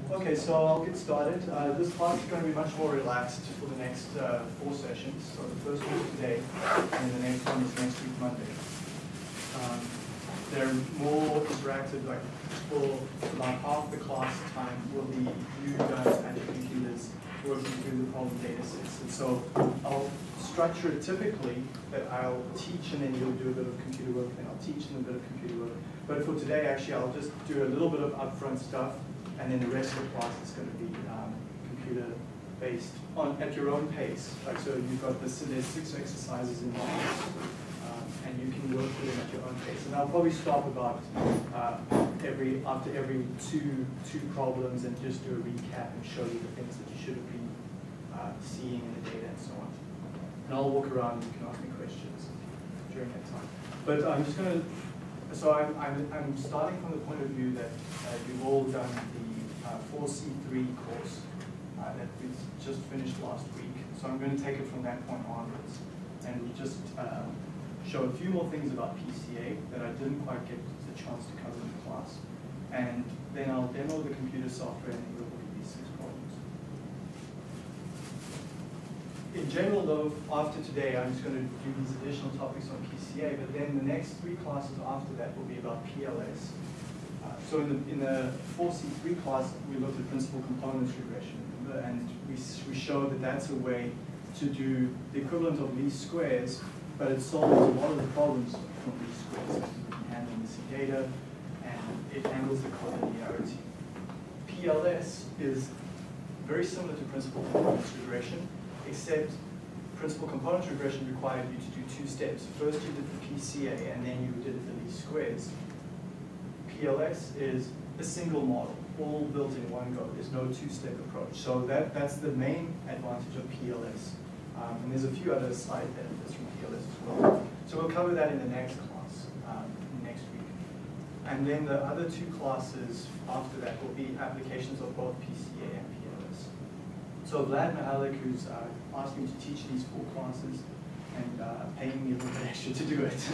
Okay, so I'll get started. This class is going to be much more relaxed for the next 4 sessions. So the first one is today, and then the next one is next week, Monday. They're more interactive, like for about half the class time will be you guys at your computers working through the problem data sets. And so I'll structure it typically that I'll teach and then you'll do a bit of computer work, then I'll teach and a bit of computer work. But for today, actually, I'll just do a little bit of upfront stuff, and then the rest of the class is going to be computer-based at your own pace. Like, so you've got this, there's 6 exercises involved, and you can work with them at your own pace. And I'll probably stop about after every two problems and just do a recap and show you the things that you should have been seeing in the data and so on. And I'll walk around and you can ask me questions during that time. But I'm just going to. So I'm starting from the point of view that you've all done the 4C3 course that we just finished last week. So I'm going to take it from that point onwards and just show a few more things about PCA that I didn't quite get the chance to cover in the class. And then I'll demo the computer software and we'll look at these 6 problems. In general, though, after today, I'm just going to do these additional topics on PCA, but then the next 3 classes after that will be about PLS. So in the 4C3 class, we looked at principal components regression, and we showed that that's a way to do the equivalent of least squares, but it solves a lot of the problems from least squares. It can handle missing data, and it handles the collinearity. PLS is very similar to principal components regression, except principal components regression required you to do 2 steps. First you did the PCA, and then you did the least squares. PLS is a single model, all built in one go. There's no 2-step approach. So that's the main advantage of PLS. And there's a few other side benefits from PLS as well. So we'll cover that in the next class, next week. And then the other 2 classes after that will be applications of both PCA and PLS. So Vlad Mihalik, who's asked me to teach these 4 classes and paying me a little bit extra to do it,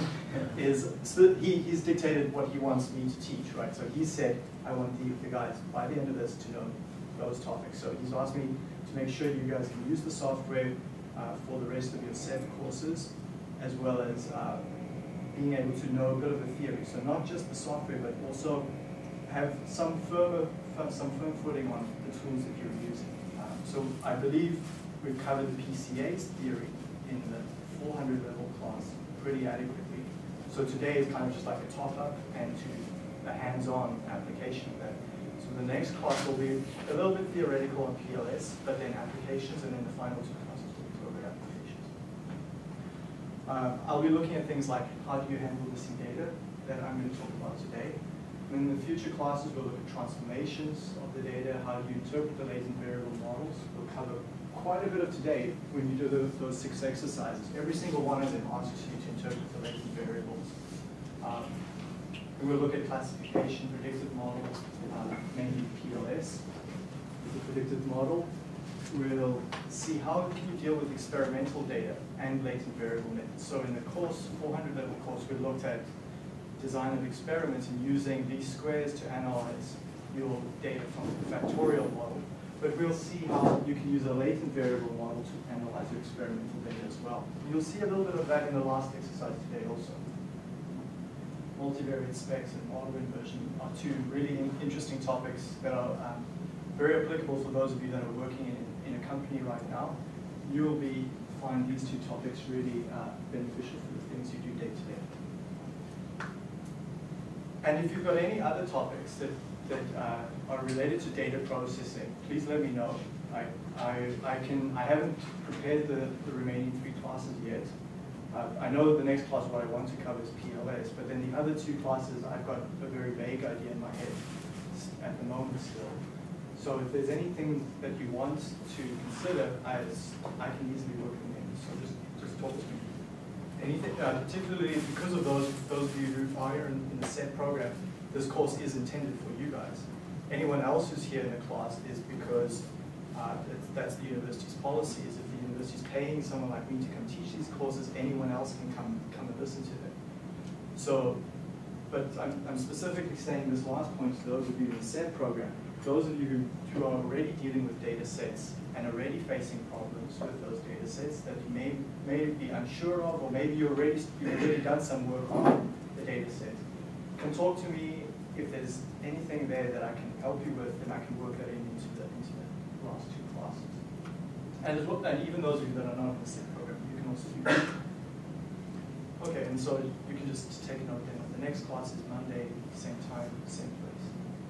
he's dictated what he wants me to teach, right? So he said, I want the guys, by the end of this, to know those topics. So he's asked me to make sure you guys can use the software for the rest of your set courses, as well as being able to know a bit of a theory. So not just the software, but also have some firm footing on the tools that you're using. So I believe we've covered the PCA's theory in the 400 level class pretty adequately. So today is kind of just like a top-up and to a hands-on application of that. So the next class will be a little bit theoretical on PLS, but then applications, and then the final 2 classes will be program applications. I'll be looking at things like how do you handle missing data that I'm going to talk about today. And in the future classes, we'll look at transformations of the data, how do you interpret the latent variable models. We'll cover quite a bit of today when you do those 6 exercises. Every single one of them asks you to interpret the latent variables. And we'll look at classification, predictive models, mainly PLS. The predictive model. We'll see how can you deal with experimental data and latent variable methods. So in the course, 400 level course, we looked at design of experiments and using least squares to analyze your data from the factorial model. But we'll see how you can use a latent variable model to analyze your experimental data as well. You'll see a little bit of that in the last exercise today also. Multivariate specs and model inversion are 2 really interesting topics that are very applicable for those of you that are working in a company right now. You will find these 2 topics really beneficial for the things you do day to day. And if you've got any other topics that are related to data processing, please let me know. I haven't prepared the remaining 3 classes yet. I know the next class what I want to cover is PLS, but then the other 2 classes I've got a very vague idea in my head at the moment still. So if there's anything that you want to consider, I can easily work them in. So just talk to me. Anything, particularly because of those of you who are in the SET program, this course is intended for you guys. Anyone else who's here in the class is because that's the university's policy, is if the university's paying someone like me to come teach these courses, anyone else can come and listen to them. So but I'm specifically saying this last point to those of you in the SET program. Those of you who are already dealing with data sets and already facing problems with those data sets that you may be unsure of, or maybe you've already done some work on the data set, can talk to me if there's anything there that I can help you with, and I can work that into the last two classes. And even those of you that are not in the SET program, you can also do that. Okay, and so you can just take a note then. The next class is Monday, same time, same place.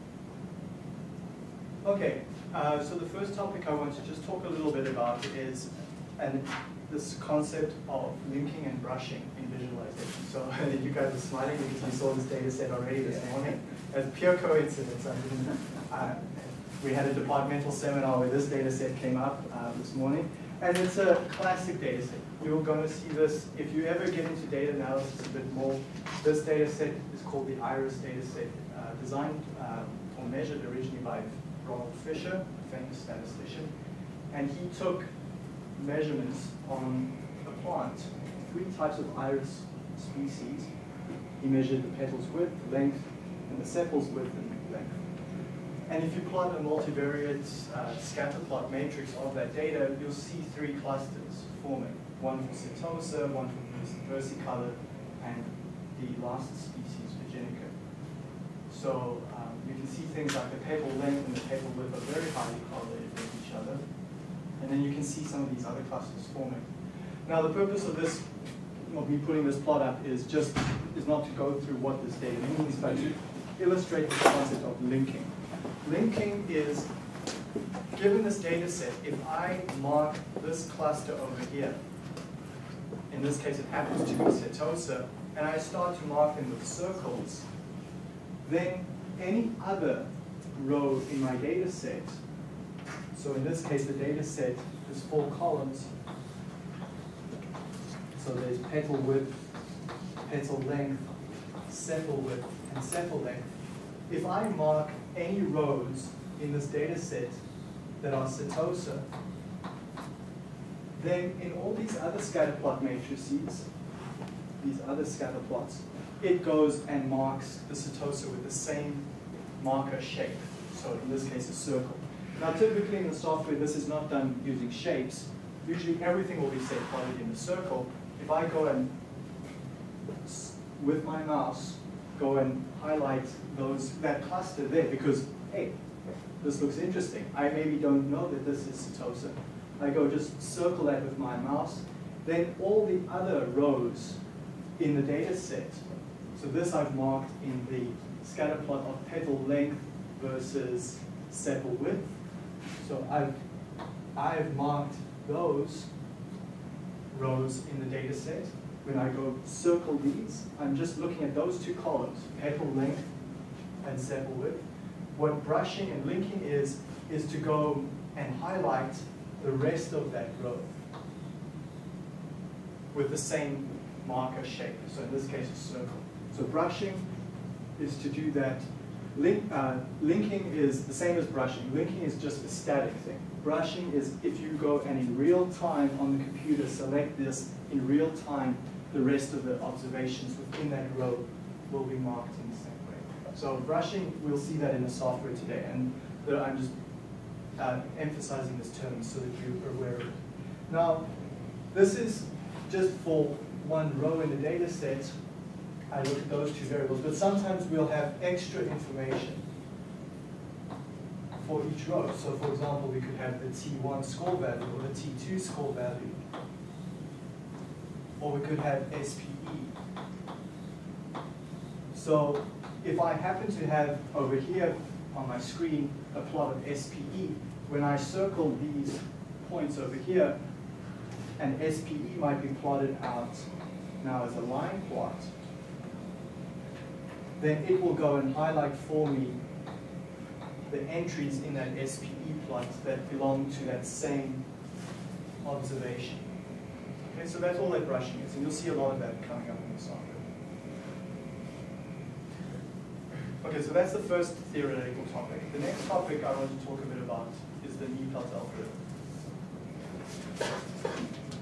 Okay, so the first topic I want to just talk a little bit about is this concept of linking and brushing in visualization. So you guys are smiling because you saw this data set already this morning. As pure coincidence, we had a departmental seminar where this data set came up this morning. And it's a classic data set. You're going to see this, if you ever get into data analysis a bit more, this data set is called the IRIS data set, designed or measured originally by Ronald Fisher, a famous statistician. And he took measurements on a plant, 3 types of iris species. He measured the petals width, length, and the sepals width and length. And if you plot a multivariate scatter plot matrix of that data, you'll see 3 clusters forming. One for Setosa, one for versicolor, and the last species, Virginica. So you can see things like the petal length and the petal width are very highly correlated with each other. And then you can see some of these other clusters forming. Now the purpose of this, of me putting this plot up, is not to go through what this data means, but to illustrate the concept of linking. Linking is, given this data set, if I mark this cluster over here, in this case it happens to be Setosa, and I start to mark them with circles, then any other row in my data set, so in this case the data set is 4 columns, so there's petal width, petal length, sepal width, and sepal length. If I mark any rows in this data set that are Setosa, then in all these other scatter plot matrices, these other scatter plots, it goes and marks the Setosa with the same marker shape. So in this case, a circle. Now typically in the software, this is not done using shapes. Usually everything will be set plotted in a circle. If I go and, with my mouse, go and highlight that cluster there, because, hey, this looks interesting. I maybe don't know that this is Setosa. I go just circle that with my mouse. Then all the other rows in the data set, so this I've marked in the scatter plot of petal length versus sepal width. So I've marked those rows in the data set. When I go circle these, I'm just looking at those 2 columns, petal length and sepal width. What brushing and linking is to go and highlight the rest of that row with the same marker shape. So in this case, a circle. So brushing is to do that. Linking is the same as brushing. Linking is just a static thing. Brushing is if you go and in real time on the computer select this, in real time the rest of the observations within that row will be marked in the same way. So brushing, we'll see that in the software today, and I'm just emphasizing this term so that you're aware of it. Now, this is just for one row in the data set. I look at those 2 variables, but sometimes we'll have extra information for each row. So for example, we could have the T1 score value or the T2 score value, or we could have SPE. So if I happen to have over here on my screen a plot of SPE, when I circle these points over here, and SPE might be plotted out now as a line plot, then it will go and highlight for me the entries in that SPE plot that belong to that same observation. Okay, so that's all that brushing is, and you'll see a lot of that coming up in the software. Okay, so that's the first theoretical topic. The next topic I want to talk a bit about is the Neapelt algorithm.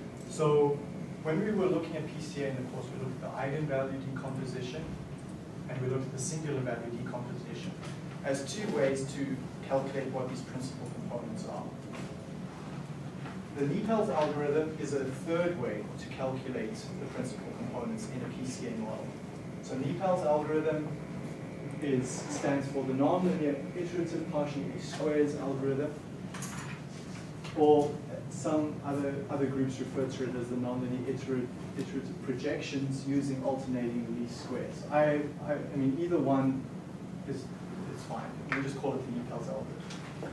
So when we were looking at PCA in the course, we looked at the eigenvalue decomposition, and we looked at the singular value decomposition as two ways to calculate what these principal components are. The NIPALS algorithm is a third way to calculate the principal components in a PCA model. So NIPALS algorithm stands for the nonlinear iterative partial least squares algorithm, or some other groups refer to it as the nonlinear iterative projections using alternating least squares. I mean, either one is fine. We just call it the NIPALS algorithm.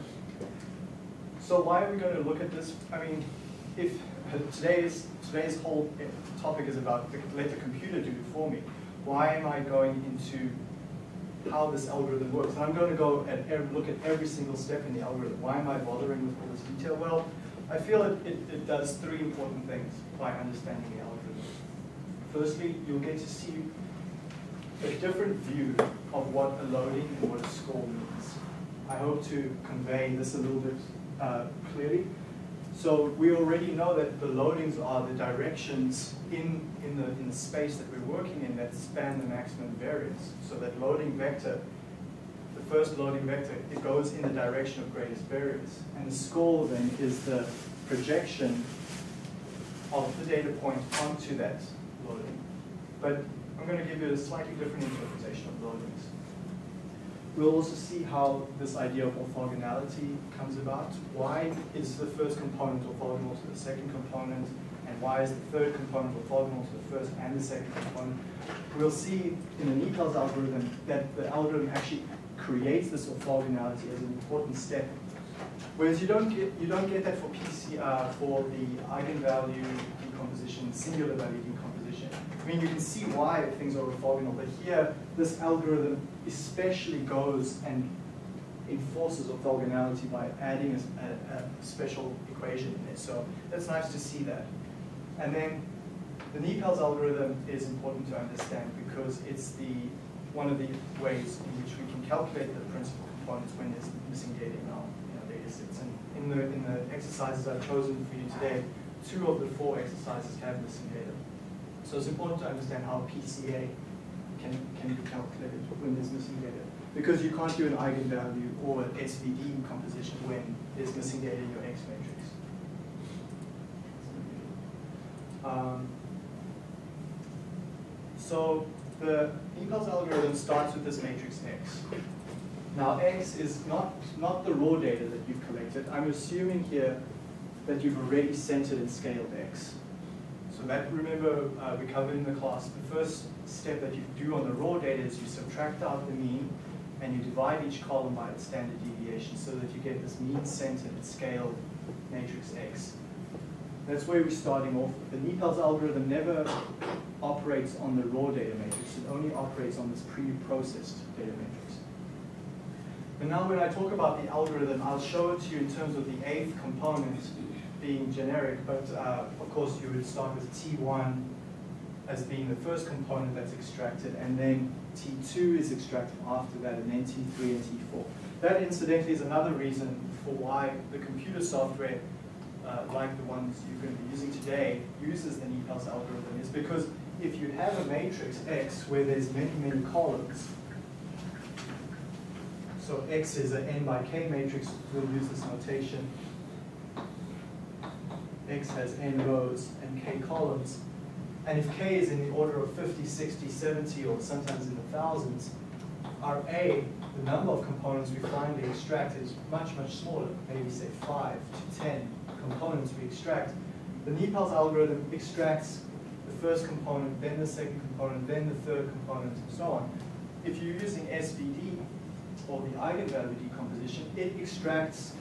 So why are we going to look at this? I mean, if today's whole topic is about let the computer do it for me, why am I going into how this algorithm works? And I'm going to go and look at every single step in the algorithm. Why am I bothering with all this detail? Well, I feel it does three important things by understanding the algorithm. Firstly, you'll get to see a different view of what a loading and what a score means. I hope to convey this a little bit clearly. So we already know that the loadings are the directions in the space that we're working in that span the maximum variance. So that loading vector, the first loading vector, it goes in the direction of greatest variance. And the score then is the projection of the data point onto that loading. But I'm going to give you a slightly different interpretation of loadings. We'll also see how this idea of orthogonality comes about. Why is the first component orthogonal to the second component? And why is the third component orthogonal to the first and the second component? We'll see in the NIPALS algorithm that the algorithm actually creates this orthogonality as an important step. Whereas you don't get that for PCR, for the eigenvalue decomposition, singular value decomposition. I mean, you can see why things are orthogonal, but here, this algorithm especially goes and enforces orthogonality by adding a special equation in there. So it's nice to see that. And then the NIPALS algorithm is important to understand because it's one of the ways in which we can calculate the principal components when there's missing data in our data sets. And in the exercises I've chosen for you today, 2 of the 4 exercises have missing data. So it's important to understand how PCA can be calculated when there's missing data. Because you can't do an eigenvalue or an SVD composition when there's missing data in your X matrix. So the NIPALS algorithm starts with this matrix X. Now X is not the raw data that you've collected. I'm assuming here that you've already centered and scaled X. So that, remember, we covered in the class, the first step that you do on the raw data is you subtract out the mean and you divide each column by its standard deviation so that you get this mean-centered scaled matrix X. That's where we're starting off. The NIPALS algorithm never operates on the raw data matrix. It only operates on this pre-processed data matrix. And now when I talk about the algorithm, I'll show it to you in terms of the 8th component being generic, but of course you would start with T1 as being the first component that's extracted, and then T2 is extracted after that, and then T3 and T4. That incidentally is another reason for why the computer software, like the ones you're going to be using today, uses the NIPALS algorithm, is because if you have a matrix X where there's many, many columns, so X is an n by k matrix, we'll use this notation. X has n rows and k columns. And if k is in the order of 50, 60, 70, or sometimes in the thousands, our A, the number of components we finally extract, is much, much smaller, maybe say 5 to 10 components we extract. The NIPALS algorithm extracts the first component, then the second component, then the third component, and so on. If you're using SVD, or the eigenvalue decomposition, it extracts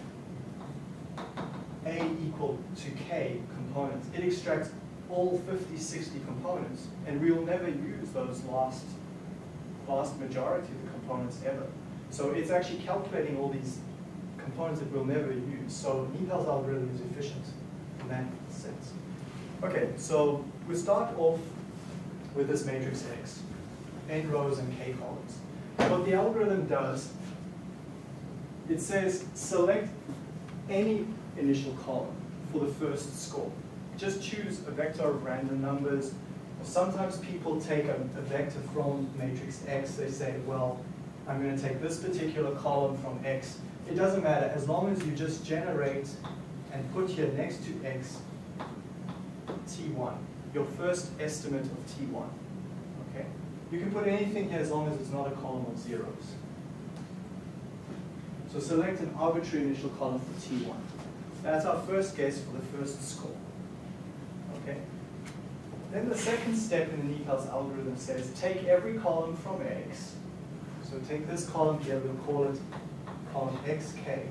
A equal to K components. It extracts all 50, 60 components, and we will never use those vast majority of the components ever. So it's actually calculating all these components that we'll never use. So NIPALS algorithm is efficient in that sense. Okay, so we start off with this matrix X, n rows and k columns. What the algorithm does, it says select any initial column for the first score. Just choose a vector of random numbers, Sometimes people take a vector from matrix X. They say, well, I'm going to take this particular column from X. It doesn't matter, as long as you just generate and put here next to X T1, your first estimate of T1. Okay? You can put anything here as long as it's not a column of zeros. So select an arbitrary initial column for T1. That's our first guess for the first score. Okay? Then the second step in the Niepce algorithm says take every column from X. So take this column here, we'll call it column xk,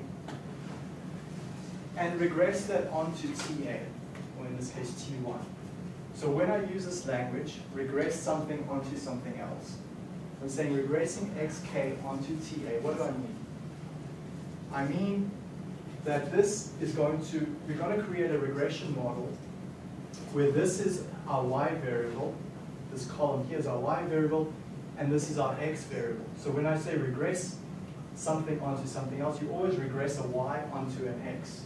and regress that onto TA, or in this case T1. So when I use this language, regress something onto something else. I'm saying regressing xk onto TA. What do I mean? I mean that this is going to, we're going to create a regression model where this is our y variable, this column here is our y variable, and this is our x variable. So when I say regress something onto something else, you always regress a y onto an x.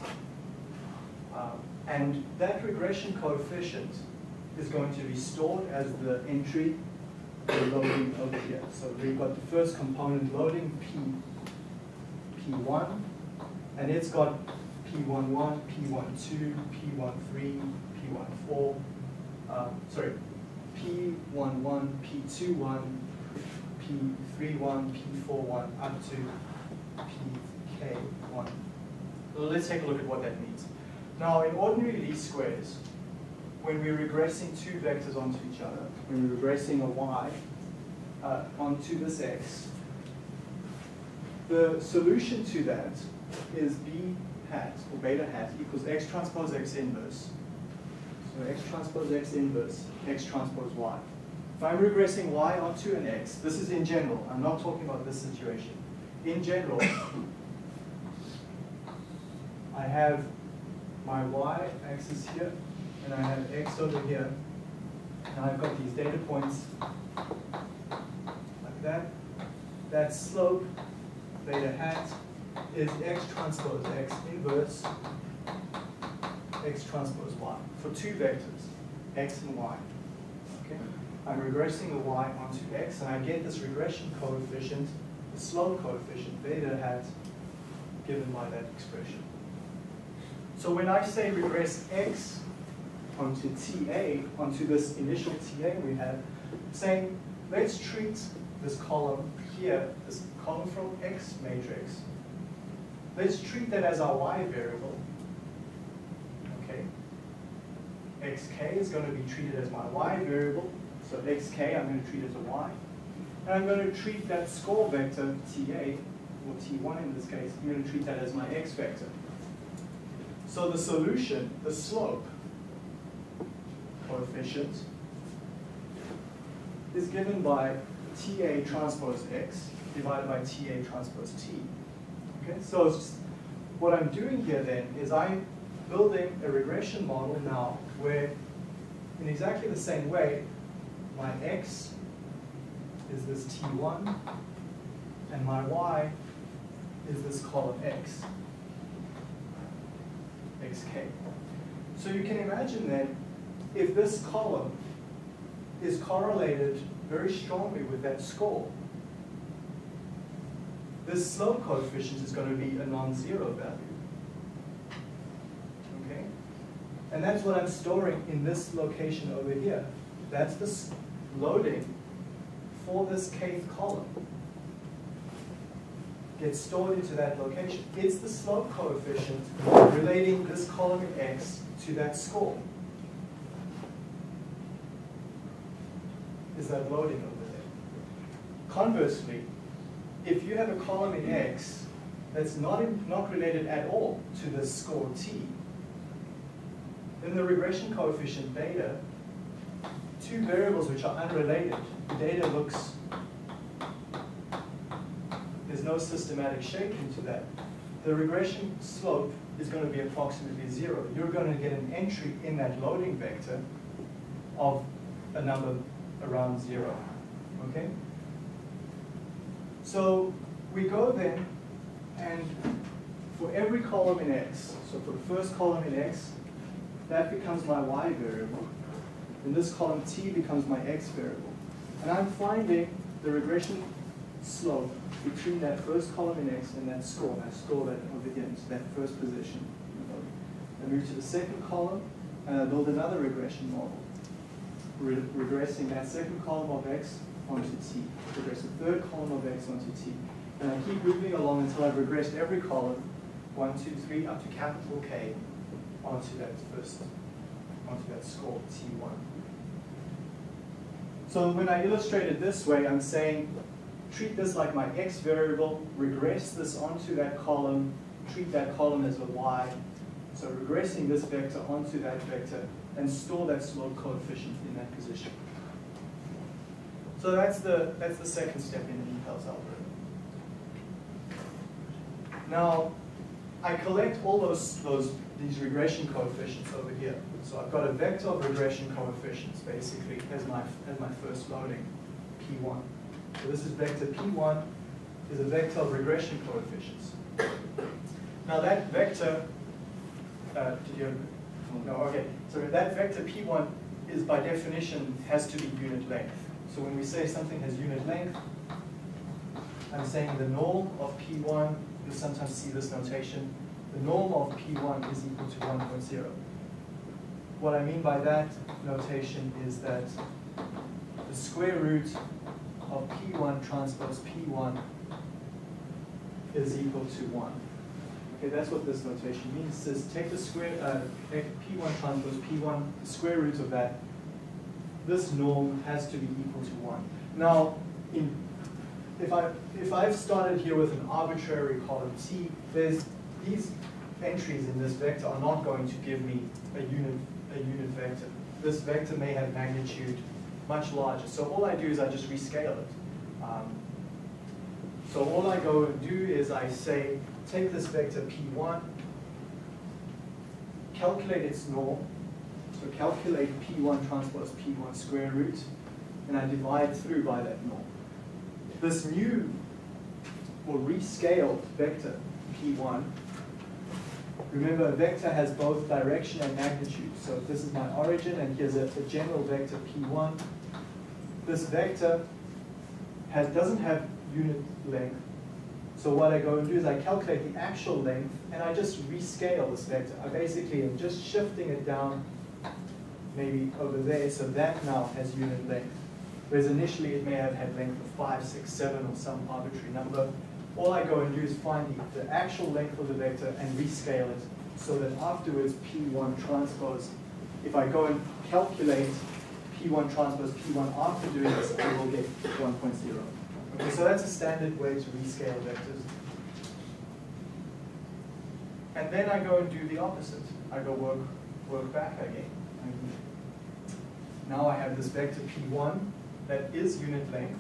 And that regression coefficient is going to be stored as the entry for loading over here. So we've got the first component loading, P1, and it's got P11, P12, P13, P14, P11, P21, P31, P41, up to PK1. So let's take a look at what that means. Now, in ordinary least squares, when we're regressing two vectors onto each other, when we're regressing a y onto this x, the solution to that is b hat, or beta hat, equals x transpose x inverse. So x transpose x inverse, x transpose y. If I'm regressing y onto an x, this is in general, I'm not talking about this situation. In general, I have my y-axis here, and I have x over here, and I've got these data points like that. That slope, beta hat, is x transpose x inverse x transpose y for two vectors, x and y. Okay? I'm regressing the y onto x, and I get this regression coefficient, the slope coefficient, beta hat, given by that expression. So when I say regress x onto TA, onto this initial TA we have, saying let's treat this column here, this column from X matrix, let's treat that as our y variable. Okay. xk is going to be treated as my y variable, so xk I'm going to treat as a y. And I'm going to treat that score vector, TA, or T1 in this case, I'm going to treat that as my x vector. So the solution, the slope coefficient, is given by TA transpose x divided by TA transpose t. Okay, so what I'm doing here then is I'm building a regression model now where, in exactly the same way, my x is this T1, and my y is this column x, xk. So you can imagine then, if this column is correlated very strongly with that score, this slope coefficient is going to be a non-zero value. Okay? And that's what I'm storing in this location over here. That's the loading for this kth column. Gets stored into that location. It's the slope coefficient relating this column in X to that score. Is that loading over there? Conversely, if you have a column in X that's not related at all to the score T, then the regression coefficient beta, two variables which are unrelated, the data looks, there's no systematic shape into that. The regression slope is going to be approximately 0. You're going to get an entry in that loading vector of a number around 0. Okay? So we go then, and for every column in X, so for the first column in X, that becomes my y variable. then this column t becomes my x variable. And I'm finding the regression slope between that first column in x and that score. I score that over here into that first position. I move to the second column, and I build another regression model, regressing that second column of x onto t, regress the third column of x onto t. And I keep moving along until I've regressed every column, 1, 2, 3, up to capital K, onto that score, T1. So when I illustrate it this way, I'm saying, treat this like my x variable, regress this onto that column, treat that column as a y. So regressing this vector onto that vector, and store that slope coefficient in that position. So that's the second step in the Niepel's algorithm. Now, I collect all these regression coefficients over here. So I've got a vector of regression coefficients basically as my first loading, P1. So this is vector P1 is a vector of regression coefficients. Now that vector, no, okay. So that vector P1 is by definition has to be unit length. So when we say something has unit length, I'm saying the norm of P1, you sometimes see this notation, the norm of P1 is equal to 1.0. What I mean by that notation is that the square root of P1 transpose P1 is equal to 1. Okay, that's what this notation means. It says take the take P1 transpose P1, the square root of that. This norm has to be equal to 1. Now, if I've started here with an arbitrary column T, these entries in this vector are not going to give me a unit vector. This vector may have magnitude much larger. So all I do is I just rescale it. So all I go and do is I say, take this vector P1, calculate its norm, so calculate P1 transpose P1 square root, and I divide through by that norm. This new or rescaled vector P1, remember a vector has both direction and magnitude. So if this is my origin and here's a general vector P1, this vector doesn't have unit length. So what I go and do is I calculate the actual length and I just rescale this vector. I basically am just shifting it down maybe over there, so that now has unit length. Whereas initially it may have had length of 5, 6, 7 or some arbitrary number. All I go and do is find the actual length of the vector and rescale it so that afterwards P1 transpose, if I go and calculate P1 transpose P1 after doing this, I will get 1.0. Okay, so that's a standard way to rescale vectors. And then I go and do the opposite. I go work back again. Now I have this vector P1 that is unit length.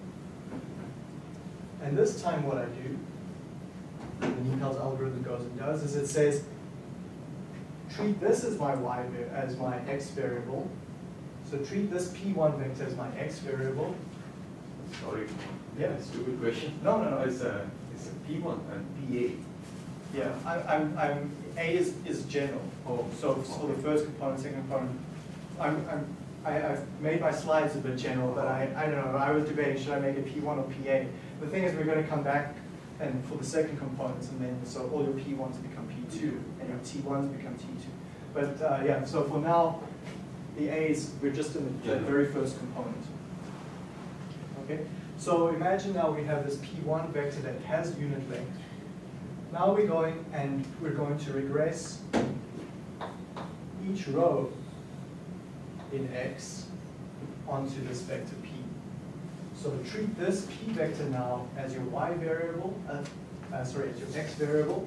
And this time what I do, the Niepel's algorithm goes and does, is it says, treat this as my x variable. So treat this P1 vector as my x variable. Sorry. Yeah. Stupid question. No. It's a P1 and PA. Yeah, A is general. Oh. So for the first component, second component, I've made my slides a bit general, but I don't know. I was debating should I make it P1 or PA. The thing is, we're going to come back and for the second components, and then so all your P1s become P2 and your T1s become T2. But yeah, so for now, the A's we're just in the very first component. Okay. So imagine now we have this P1 vector that has unit length. Now we're going to regress each row in X onto this vector P. So treat this P vector now as your Y variable, as your X variable.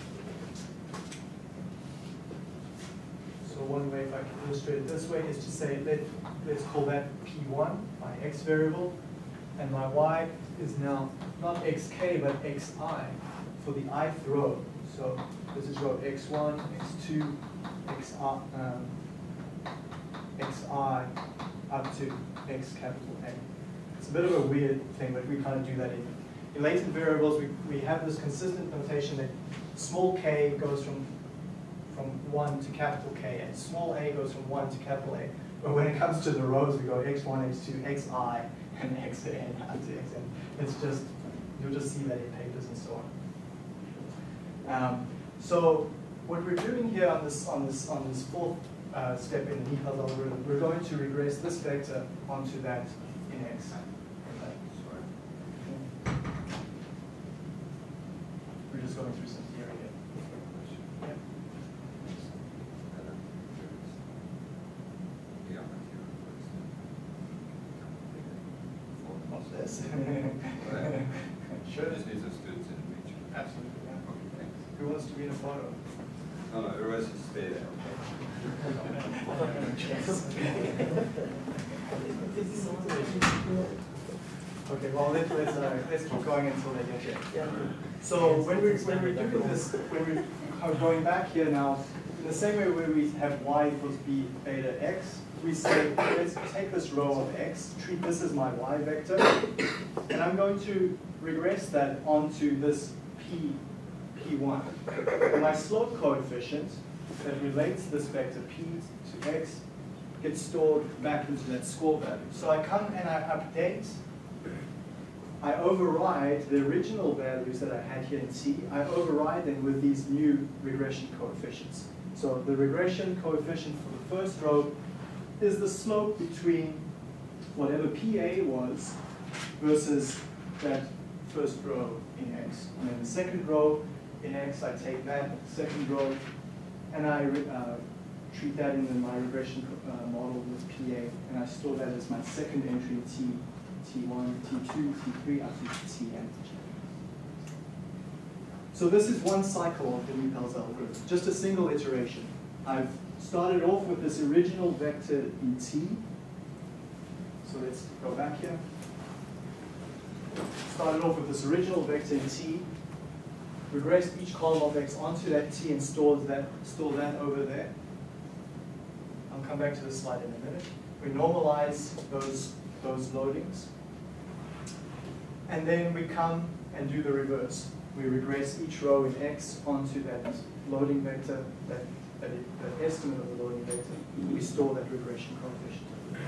So one way, if I can illustrate it this way, is to say, let's call that P1, my X variable, and my Y is now not XK, but XI for the ith row. So this is row X1, X2, XI up to X capital A. It's a bit of a weird thing, but we kind of do that in latent variables. We have this consistent notation that small k goes from 1 to capital K, and small a goes from 1 to capital A. But when it comes to the rows, we go x1, x2, xi, and xn out to xn. It's just, you'll just see that in papers and so on. So what we're doing here on this fourth step in the Michel's algorithm, we're going to regress this vector onto that in x. We're just going through some theory here. Yeah. What's this? Sure. Just needs a student in the picture. Absolutely. Yeah. Okay, thanks. Who wants to be in a photo? No, otherwise you stay there. Okay, well let's keep going until they get here. Yeah. So when we're doing this, when we're going back here now, in the same way where we have y equals b beta x, we say let's take this row of x, treat this as my y vector, and I'm going to regress that onto this p1. And my slope coefficient that relates this vector p to x gets stored back into that score value. So I come and I update. I override the original values that I had here in t. I override them with these new regression coefficients. So the regression coefficient for the first row is the slope between whatever PA was versus that first row in x. And then the second row in x, I take that second row and I treat that in my regression model with PA, and I store that as my second entry in t. T1, T2, T3, up to Tn. So this is one cycle of the Michel's algorithm, just a single iteration. I've started off with this original vector in T. So let's go back here. Started off with this original vector in T, regressed each column of x onto that T and store that over there. I'll come back to this slide in a minute. We normalize those loadings. And then we come and do the reverse. We regress each row in x onto that loading vector, that estimate of the loading vector. We store that regression coefficient.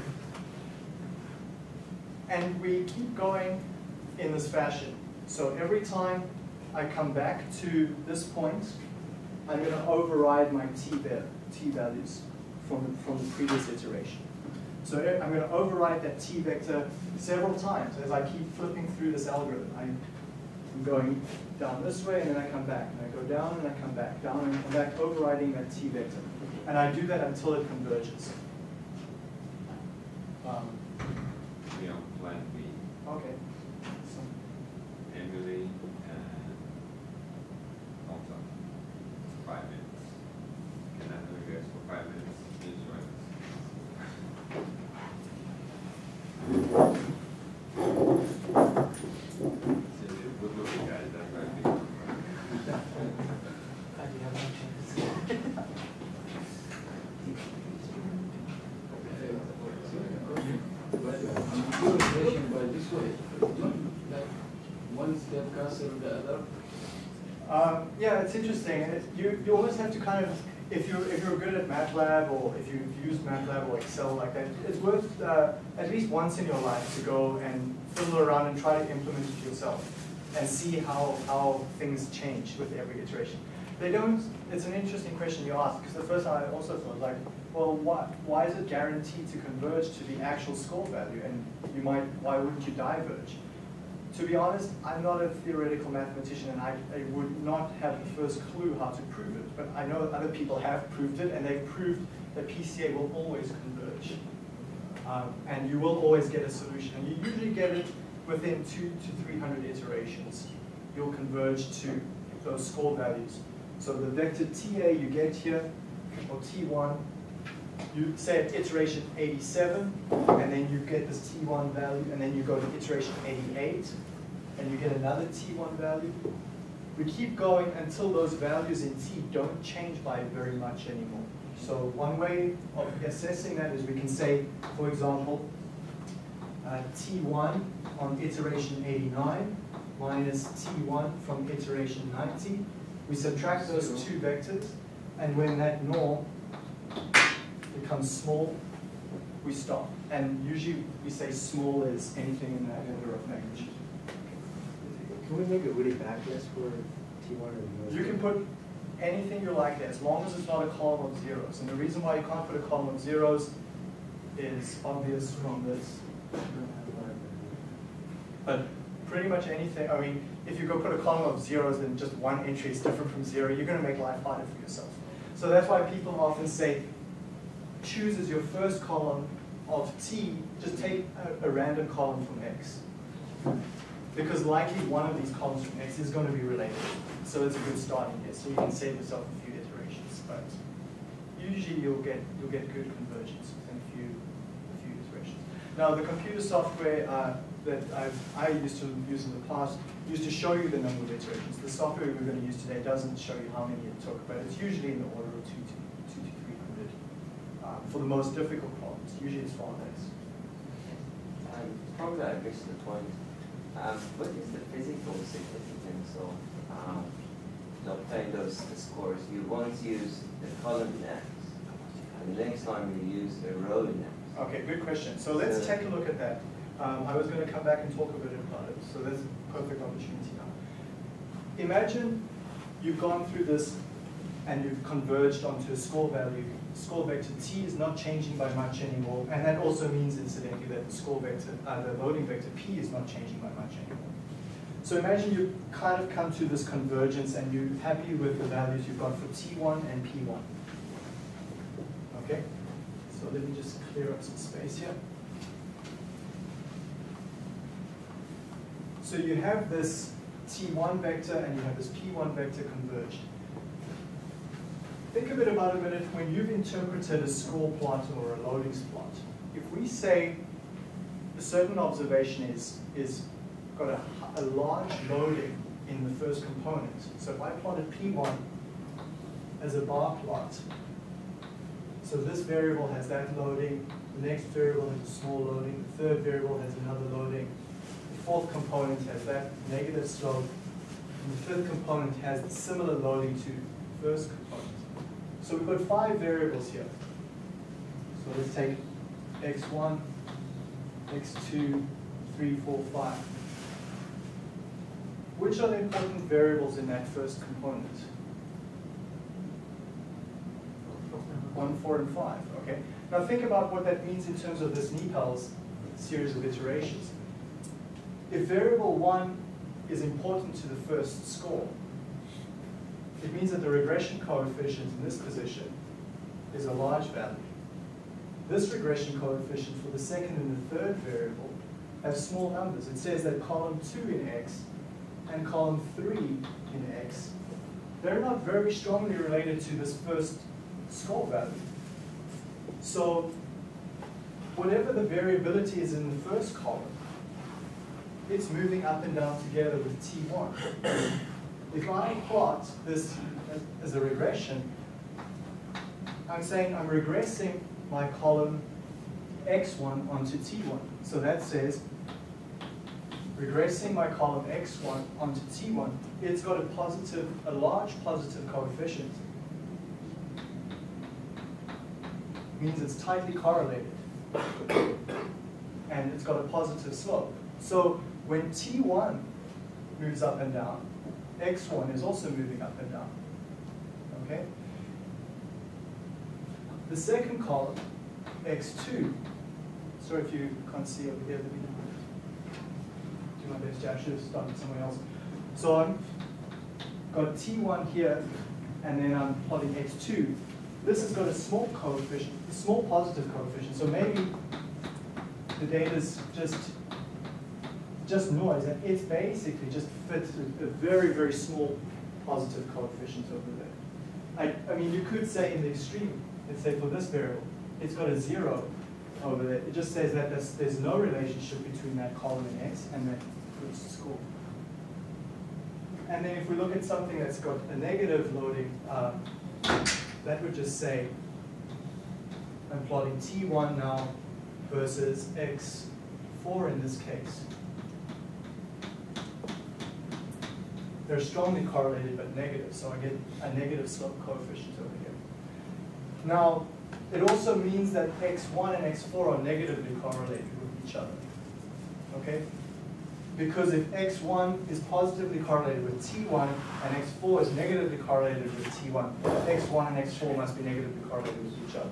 And we keep going in this fashion. So every time I come back to this point, I'm going to override my t values from the previous iteration. So I'm going to override that t vector several times as I keep flipping through this algorithm. I'm going down this way, and then I come back. And I go down, and I come back, down, and I come back, overriding that t vector. And I do that until it converges. We on plan B. Okay. Emily and Alta. 5 minutes. Can I have you guys for 5 minutes? Please join us. Good looking guys, that's right. By this way, like one step cancel the other. Yeah, it's interesting. You always have to kind of, if you're good at MATLAB or if you've used MATLAB or Excel like that, it's worth at least once in your life to go and fiddle around and try to implement it yourself and see how things change with every iteration. They don't. It's an interesting question you ask, because the first time I also thought, like, well, why is it guaranteed to converge to the actual score value? And why wouldn't you diverge? To be honest, I'm not a theoretical mathematician, and I would not have the first clue how to prove it. But I know other people have proved it, and they've proved that PCA will always converge. And you will always get a solution. And you usually get it within 200 to 300 iterations. You'll converge to those score values. So the vector TA you get here, or T1, you say at iteration 87, and then you get this T1 value, and then you go to iteration 88, and you get another T1 value. We keep going until those values in T don't change by very much anymore. So one way of assessing that is we can say, for example, T1 on iteration 89 minus T1 from iteration 90. We subtract those two vectors, and when that norm becomes small, we stop. And usually we say small is anything in that order of magnitude. Can we make it really backwards for T1 or You can put anything you like there, as long as it's not a column of zeros. And the reason why you can't put a column of zeros is obvious from this. But pretty much anything, I mean, if you go put a column of zeros and just one entry is different from zero, you're going to make life harder for yourself. So that's why people often say, choose as your first column of T, just take a random column from X. Because likely one of these columns from X is going to be related. So it's a good starting here. So you can save yourself a few iterations. But usually you'll get good convergence within a few iterations. Now the computer software that I used to use in the past used to show you the number of iterations. The software we're going to use today doesn't show you how many it took, but it's usually in the order of 2 to 300 for the most difficult problems. Usually it's far less. Probably I missed the point. What is the physical significance of to obtain those scores? You once use the column in X, and the next time you use a row in X. Okay, good question. So let's take a look at that. I was going to come back and talk a bit about it, so that's a perfect opportunity now. Imagine you've gone through this and you've converged onto a score value. Score vector T is not changing by much anymore, and that also means, incidentally, that the score vector, the loading vector P is not changing by much anymore. So imagine you kind of come to this convergence and you're happy with the values you've got for T1 and P1. Okay? So let me just clear up some space here. So you have this T1 vector and you have this P1 vector converged. Think of it about a minute when you've interpreted a score plot or a loadings plot. If we say a certain observation is got a large loading in the first component. So if I plotted P1 as a bar plot, so this variable has that loading, the next variable has a small loading, the third variable has another loading, the fourth component has that negative slope, and the fifth component has similar loading to the first component. So we've got 5 variables here. So let's take x1, x2, 3, 4, 5. Which are the important variables in that first component? 1, 4, and 5. Okay. Now think about what that means in terms of this NIPALS series of iterations. If variable 1 is important to the first score, it means that the regression coefficient in this position is a large value. This regression coefficient for the second and the third variable have small numbers. It says that column 2 in X and column 3 in X, they're not very strongly related to this first score value. So whatever the variability is in the first column, it's moving up and down together with T1. If I plot this as a regression, I'm saying I'm regressing my column x1 onto t1. So that says, regressing my column x1 onto t1, it's got a large positive coefficient. Means it's tightly correlated. And it's got a positive slope. So when t1 moves up and down, x1 is also moving up and down. Okay? The second column, x2, sorry if you can't see over here, let me do my best. I should have started somewhere else. So I've got t1 here, and then I'm plotting x2. This has got a small coefficient, a small positive coefficient. So maybe the data's just noise, and it's basically just fits a very, very small positive coefficient over there. I mean, you could say in the extreme, let's say for this variable, it's got a 0 over there. It just says that there's no relationship between that column in X and that first score. And then if we look at something that's got a negative loading, that would just say, I'm plotting T1 now versus X4 in this case. They're strongly correlated but negative, so I get a negative slope coefficient over here. Now, It also means that x1 and x4 are negatively correlated with each other. Okay? Because if x1 is positively correlated with t1 and x4 is negatively correlated with t1, x1 and x4 must be negatively correlated with each other.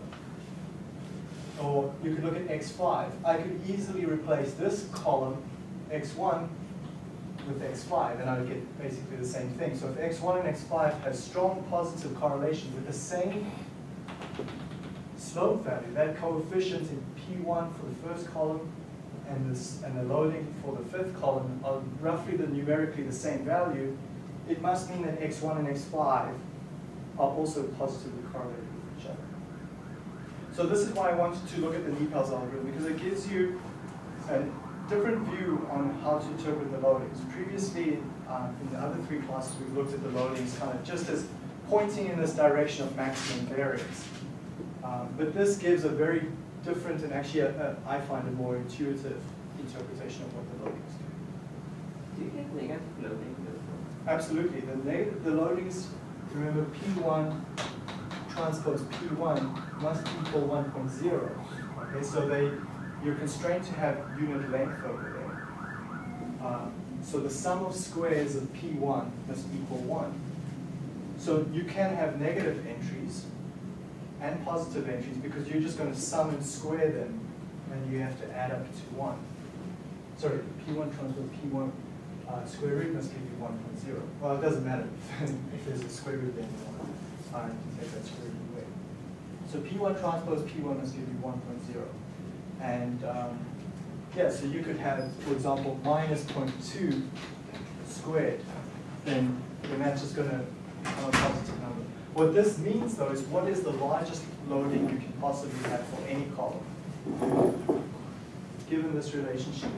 Or you could look at x5. I could easily replace this column, x1, with x5, and I would get basically the same thing. So if x1 and x5 have strong positive correlation with the same slope value, that coefficient in P1 for the first column and the loading for the fifth column are roughly numerically the same value, it must mean that x1 and x5 are also positively correlated with each other. So this is why I wanted to look at the Nipal's algorithm, because it gives you a different view on how to interpret the loadings. Previously, in the other three classes, we've looked at the loadings kind of just as pointing in this direction of maximum variance. But this gives a very different and actually, I find a more intuitive interpretation of what the loadings do. Do you get negative loading? Absolutely. The loadings, remember P1 transpose P1 must equal 1.0. Okay, so you're constrained to have unit length over there. So the sum of squares of P1 must equal 1. So you can have negative entries and positive entries because you're just going to sum and square them, and you have to add up to 1. Sorry, P1 transpose P1 square root must give you 1.0. Well, it doesn't matter if there's a square root there. I can take that square root away. So P1 transpose P1 must give you 1.0. And yeah, so you could have, for example, minus 0.2 squared, then that's just going to become a positive number. What this means, though, is what is the largest loading you can possibly have for any column, given this relationship?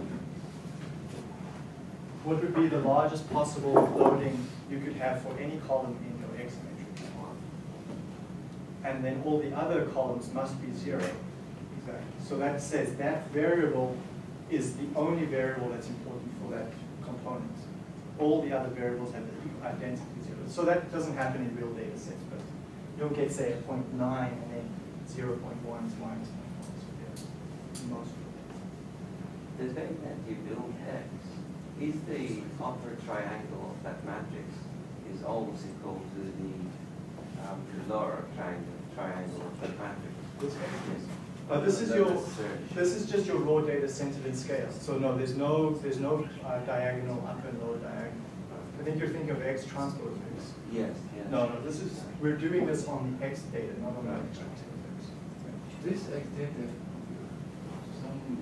What would be the largest possible loading you could have for any column in your X matrix? And then all the other columns must be 0. Exactly. So that says that variable is the only variable that's important for that component. All the other variables have identically 0. So that doesn't happen in real data sets, but you'll get, say, a 0.9 and then 0.1 is minus 0.1. So most. The way that you build X, is the upper triangle of that matrix is almost equal to the lower triangle of that matrix? This way? Yes. This is just your raw data centered in scales. So no, there's no diagonal upper and lower diagonal. I think you're thinking of X transpose X. Yes, yes. No, we're doing this on the X data, not on the X transpose X. This X data, some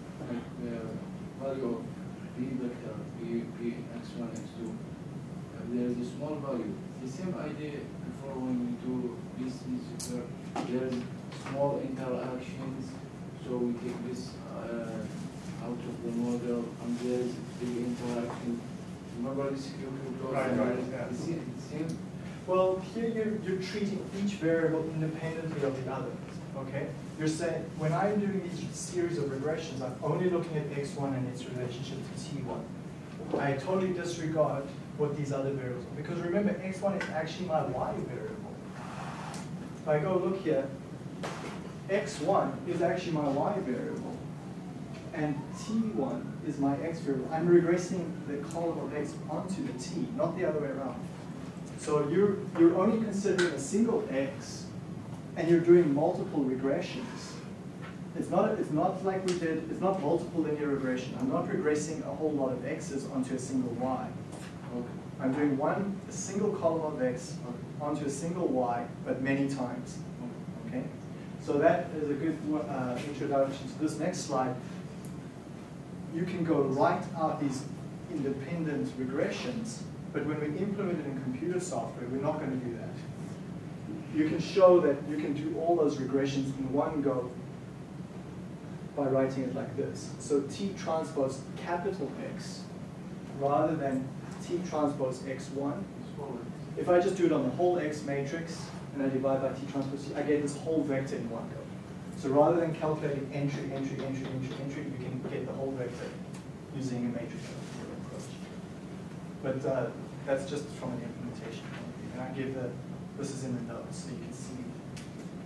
value of P vector, P x1, x2, there is a small value. The same idea before when we do this, there is small interactions, so we take this out of the model, and there is big interaction. Remember this Right, yeah. The same. Well, here you're treating each variable independently of the other. Okay? You're saying, when I'm doing these series of regressions, I'm only looking at x1 and its relationship to t1. I totally disregard what these other variables are. Because remember, x1 is actually my y variable. If I go look here, x1 is actually my y variable, and t1 is my x variable. I'm regressing the column of x onto the t, not the other way around. So you're only considering a single x, and you're doing multiple regressions. It's not like we did, it's not multiple linear regression. I'm not regressing a whole lot of x's onto a single y. Okay. I'm doing a single column of x onto a single y, but many times. Okay? So that is a good introduction to this next slide. You can go write out these independent regressions, but when we implement it in computer software, we're not going to do that. You can show that you can do all those regressions in one go by writing it like this. So T transpose capital X rather than T transpose X1. If I just do it on the whole X matrix and I divide by T transpose T, I get this whole vector in one go. So rather than calculating entry, you can get the whole vector using a matrix approach. But that's just from an implementation point of view. And I give this is in the notes so you can see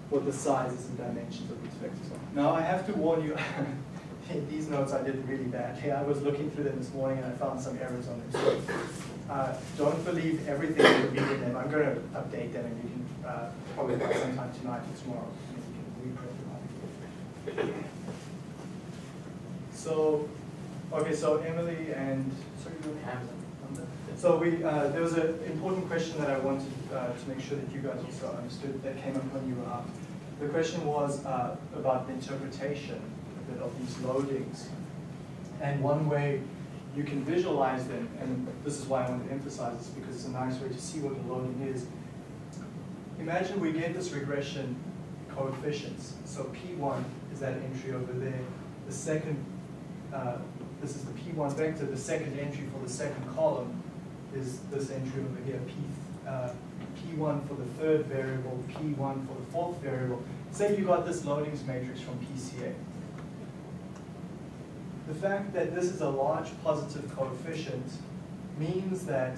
what the sizes and dimensions of these vectors are. Now I have to warn you, in these notes I did really badly. I was looking through them this morning and I found some errors on them. So don't believe everything you read in them. I'm going to update them and you can probably by sometime tonight or tomorrow. And you can reprint them. So, okay, so Emily and, sorry, Hamza. So there was an important question that I wanted to make sure that you guys also understood that came up when you were up. The question was about the interpretation of these loadings. And one way you can visualize them, and this is why I want to emphasize this because it's a nice way to see what the loading is. Imagine we get this regression coefficients. So P1 is that entry over there. The second, this is the P1 vector. The second entry for the second column is this entry over here, P1 for the third variable, P1 for the fourth variable. Say you got this loadings matrix from PCA. The fact that this is a large positive coefficient means that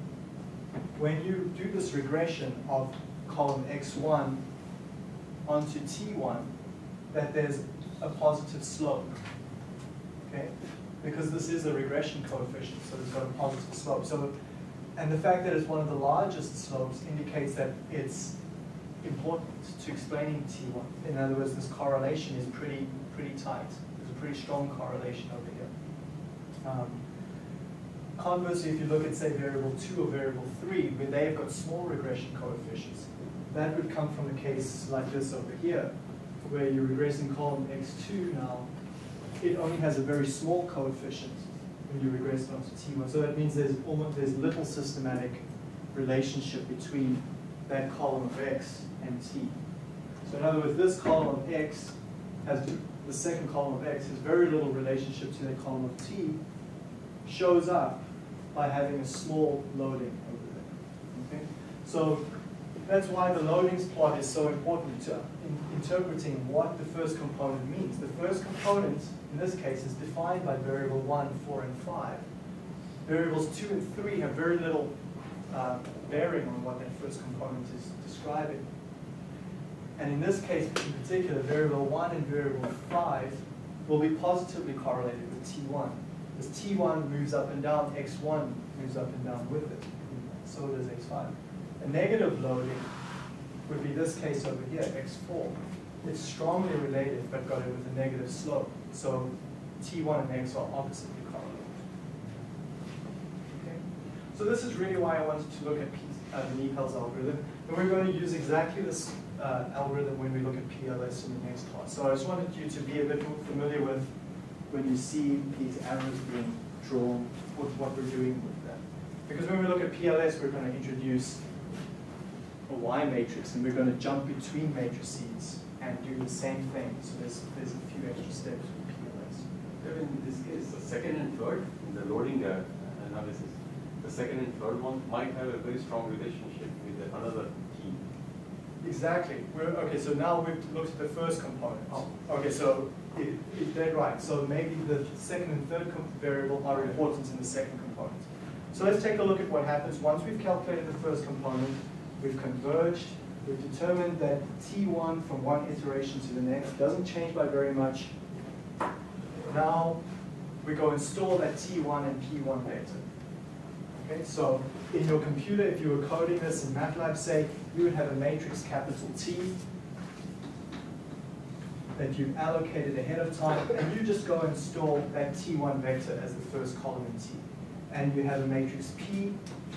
when you do this regression of column X1 onto T1, that there's a positive slope, okay? Because this is a regression coefficient, so it's got a positive slope. So, and the fact that it's one of the largest slopes indicates that it's important to explaining T1. In other words, this correlation is pretty tight. There's a pretty strong correlation over here. Conversely, if you look at, say, variable 2 or variable 3, where they have got small regression coefficients, that would come from a case like this over here, where you're regressing column X2 now. It only has a very small coefficient when you regress it onto T1. So that means there's little systematic relationship between that column of X and T. So in other words, this column of X has, the second column of X has very little relationship to that column of T, shows up by having a small loading over there. Okay? So that's why the loadings plot is so important to interpreting what the first component means. The first component, in this case, is defined by variable 1, 4, and 5. Variables 2 and 3 have very little bearing on what that first component is describing. And in this case, in particular, variable 1 and variable 5 will be positively correlated with T1. As T1 moves up and down, X1 moves up and down with it. So does X5. A negative loading would be this case over here, X4. It's strongly related, but got it with a negative slope. So T1 and X are oppositely correlated. Okay? So this is really why I wanted to look at the NIPALS algorithm. And we're going to use exactly this algorithm when we look at PLS in the next class. So I just wanted you to be a bit more familiar with when you see these arrows being drawn, what we're doing with them. Because when we look at PLS, we're going to introduce a Y matrix, and we're going to jump between matrices and do the same thing. So there's a few extra steps with PLS. In this case, the second and third, in the loading analysis, the second and third one might have a very strong relationship with another key. Exactly. Okay, so now we've looked at the first component. Oh. Okay, so it's dead right. So maybe the second and third variable are important in the second component. So let's take a look at what happens once we've calculated the first component. We've converged. We've determined that T1 from one iteration to the next doesn't change by very much. Now we go install that T1 and P1 vector. Okay, so in your computer, if you were coding this in MATLAB, say, you would have a matrix capital T that you've allocated ahead of time, and you just go install that T1 vector as the first column in T. And you have a matrix P.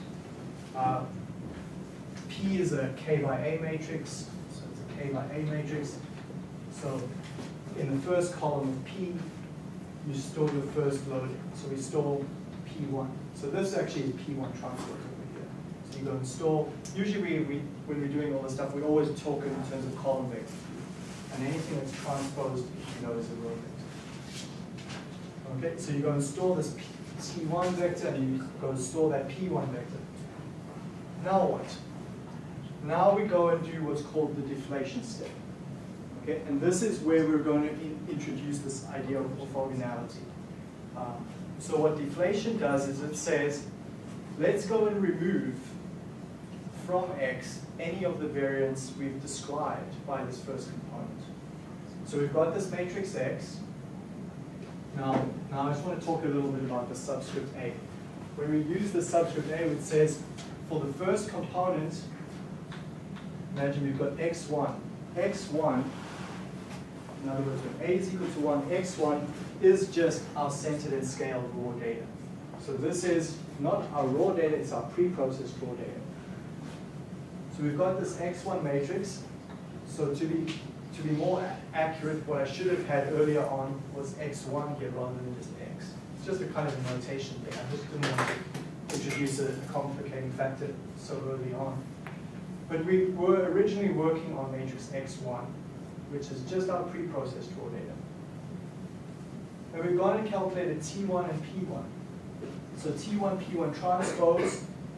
P is a K by A matrix, so it's a K by A matrix. So in the first column of P, you store your first loading. So we store P1. So this actually is P1 transport over here. So you go install. Usually when we're doing all this stuff, we always talk in terms of column vector. And anything that's transposed, you know, is a row vector. Okay, so you go install this T1 vector, and you go install that P1 vector. Now what? Now we go and do what's called the deflation step. Okay, and this is where we're going to introduce this idea of orthogonality. So what deflation does is it says, let's go and remove from X any of the variants we've described by this first component. So we've got this matrix X. Now I just want to talk a little bit about the subscript A. When we use the subscript A, it says for the first component, imagine we've got X1. X1, in other words, when A is equal to 1, X1 is just our centered and scaled raw data. So this is not our raw data, it's our pre-processed raw data. So we've got this X1 matrix. So to be more accurate, what I should have had earlier on was X1 here rather than just X. It's just a kind of a notation thing. I just didn't want to introduce a complicating factor so early on. But we were originally working on matrix X1, which is just our pre-processed raw data. And we've gone and calculated T1 and P1. So T1, P1 transpose.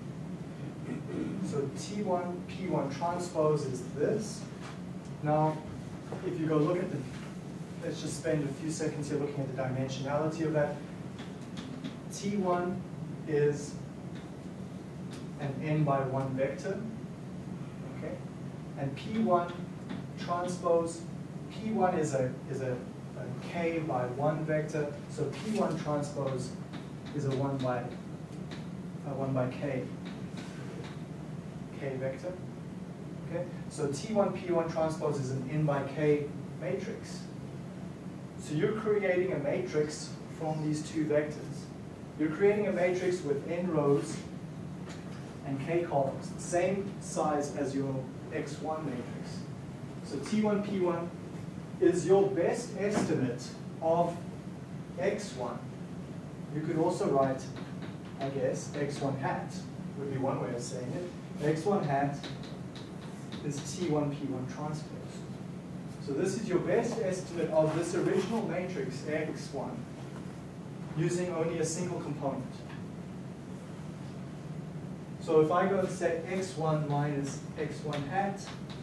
So T1, P1 transpose is this. Now, if you go look at the, let's just spend a few seconds here looking at the dimensionality of that. T1 is an n by 1 vector, okay? And P1 transpose, P1 is a k by 1 vector, so P1 transpose is a 1 by k vector. Okay? So T1, P1 transpose is an n by k matrix. So you're creating a matrix from these two vectors. You're creating a matrix with n rows and k columns, same size as your X1 matrix. So T1, P1 is your best estimate of X1. You could also write, I guess, X1 hat would be one way of saying it. X1 hat is T1, P1 transpose. So this is your best estimate of this original matrix, X1, using only a single component. So if I go and say X1 minus X1 hat,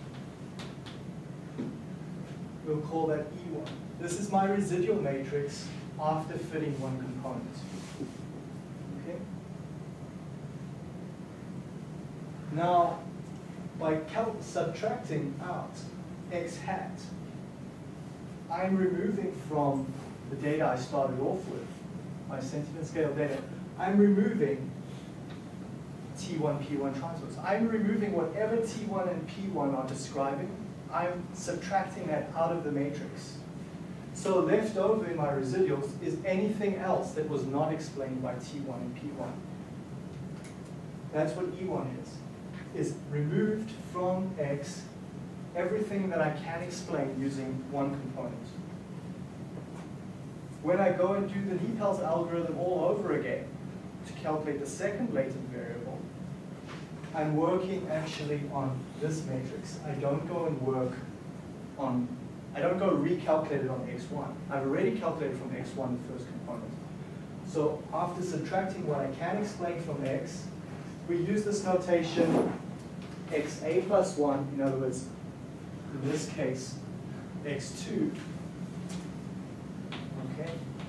we'll call that E1. This is my residual matrix after fitting one component. Okay? Now, by subtracting out X hat, I'm removing from the data I started off with, my centered and scale data, I'm removing T1, P1 transpose. I'm removing whatever T1 and P1 are describing. I'm subtracting that out of the matrix. So left over in my residuals is anything else that was not explained by T1 and P1. That's what E1 is removed from X everything that I can explain using one component. When I go and do the Niepel's algorithm all over again to calculate the second latent variable, I'm working actually on this matrix. I don't go and work on, I don't go recalculate it on X1. I've already calculated from X1 the first component. So after subtracting what I can explain from X, we use this notation XA plus 1, in other words, in this case, X2, okay,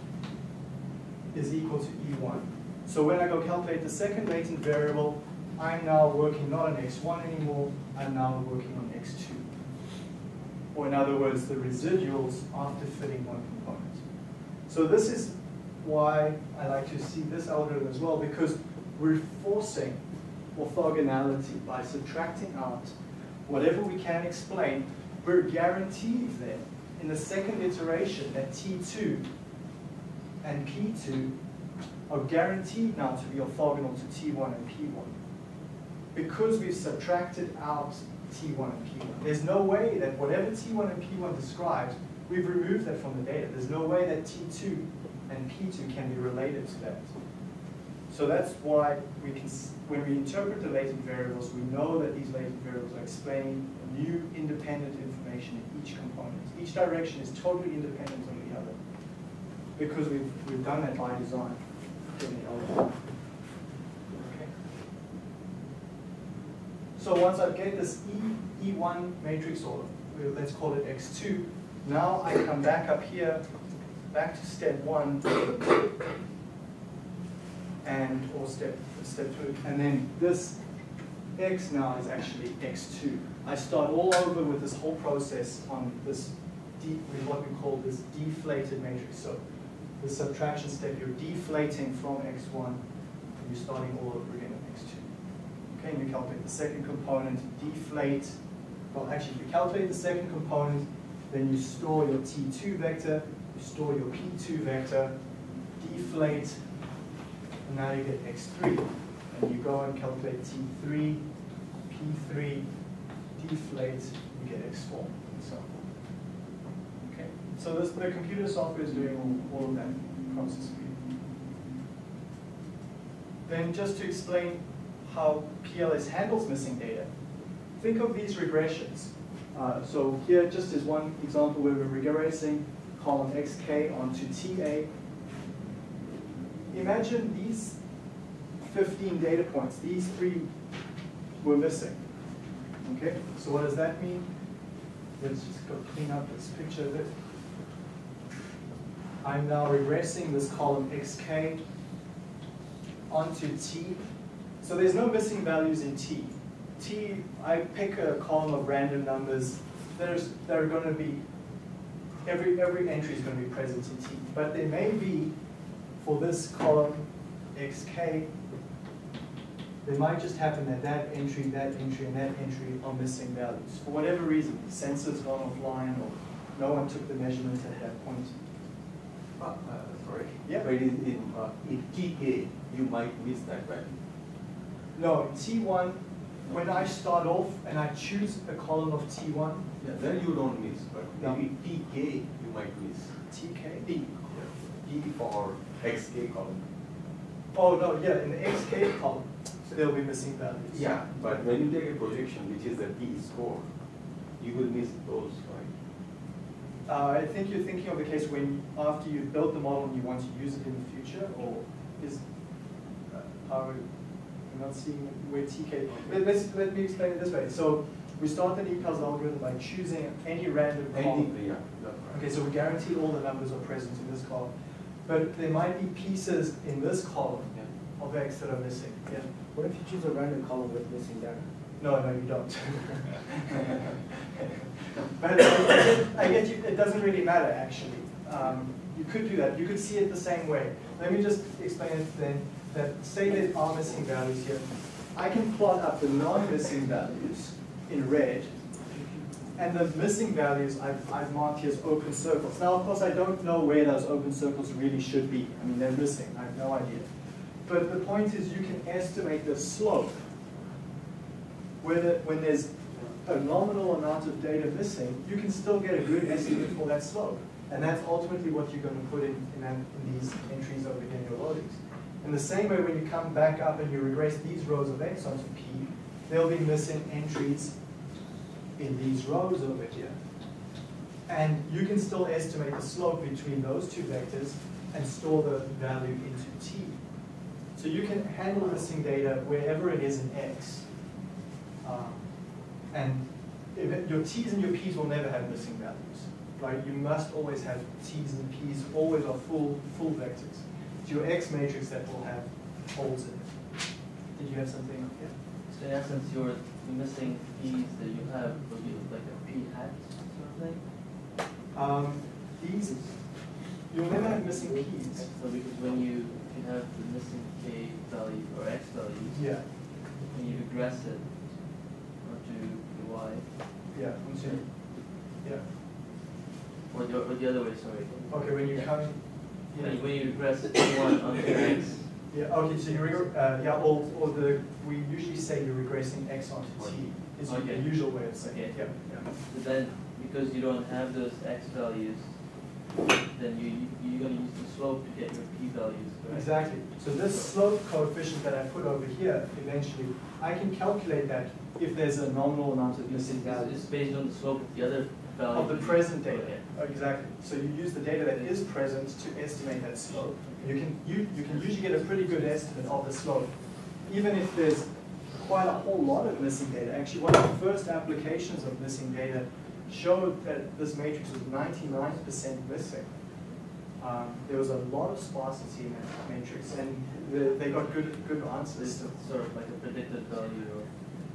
is equal to E1. So when I go calculate the second latent variable, I'm now working not on X1 anymore, I'm now working on X2. Or in other words, the residuals after fitting one component. So this is why I like to see this algorithm as well, because we're forcing orthogonality by subtracting out whatever we can explain. We're guaranteed then in the second iteration that T2 and P2 are guaranteed now to be orthogonal to T1 and P1 because we've subtracted out T1 and P1. There's no way that whatever T1 and P1 describes, we've removed that from the data. There's no way that T2 and P2 can be related to that. So that's why we can, when we interpret the latent variables, we know that these latent variables are explaining new independent information in each component. Each direction is totally independent of the other because we've done that by design in the algorithm. Okay. So once I get this E1 matrix, or let's call it X2, now I come back up here, back to step 1, or step 2, and then this x now is actually x2. I start all over with this whole process on this, what we call this deflated matrix. So the subtraction step, you're deflating from x1, and you're starting all over again at x2. Okay, and you calculate the second component, deflate. Well, actually, if you calculate the second component, then you store your t2 vector, you store your p2 vector, deflate, and now you get x3. And you go and calculate t3, p3, deflate, you get x4, and so on. Okay, so the computer software is doing all of that process for you. Then just to explain how PLS handles missing data, think of these regressions. So here just is one example where we're regressing column xk onto TA. Imagine these 15 data points, these 3 were missing. Okay, so what does that mean? Let's just go clean up this picture of it. I'm now regressing this column xk onto T. So there's no missing values in T. T, I pick a column of random numbers that are going to be, every entry is going to be present in T. But there may be, for this column xk, there might just happen that that entry, and that entry are missing values. For whatever reason, the sensor's gone offline or no one took the measurement at that point. Sorry. Yeah. But in TK, you might miss that value. No, in T1, when I start off and I choose a column of T1, Yeah, then you don't miss, but No. maybe TK you might miss. TK? T. T for XK column. Oh, no, yeah, in the xk column, there'll be missing values. Yeah, but when you take a projection, which is the T score, you will miss those, right? I think you're thinking of the case when, after you've built the model and you want to use it in the future, or is, I'm not seeing where TK, let me explain it this way. So we start the NIPALS algorithm by choosing any random column. Yeah, that's right. Okay, so we guarantee all the numbers are present in this column. But there might be pieces in this column of X that are missing. Yeah. What if you choose a random column with missing data? No, you don't. But I get you, it doesn't really matter actually. You could do that. You could see it the same way. Let me just explain it then, that say there are missing values here. I can plot up the non-missing values in red, and the missing values I've marked here as open circles. Now, of course, I don't know where those open circles really should be. I mean, they're missing. I have no idea. But the point is you can estimate the slope when there's a nominal amount of data missing, you can still get a good estimate for that slope. And that's ultimately what you're going to put in these entries over here in your loadings. In the same way, when you come back up and you regress these rows of X onto P, there'll be missing entries in these rows over here. And you can still estimate the slope between those two vectors and store the value into T. So you can handle missing data wherever it is in X. And your T's and your P's will never have missing values, right? You must always have T's and P's, always are full vectors. It's your X matrix that will have holes in it. Did you have something? Yeah. So in essence, your missing P's that you have will be like a P hat sort of thing? These, you'll never have missing P's. So because when you have the missing K value or X values, Yeah. when you regress it onto the Y, Yeah. Yeah. or the other way, sorry. Okay, when you come, When you regress T1 onto X, yeah. Okay, so you we usually say you're regressing X onto T. Is the Okay. usual way of saying it. Okay. Yeah. so then because you don't have those X values, then you're going to use the slope to get your P values, correct? Exactly. So this slope coefficient that I put over here, eventually, I can calculate that if there's a nominal amount of missing values. It's based on the slope of the other value. Of the present data. Okay. Oh, exactly. So you use the data that is present to estimate that slope. You can usually get a pretty good estimate of the slope, even if there's quite a whole lot of missing data. Actually, one of the first applications of missing data showed that this matrix was 99% missing. There was a lot of sparsity in that matrix, and they got good answers. It's sort of like a predicted value.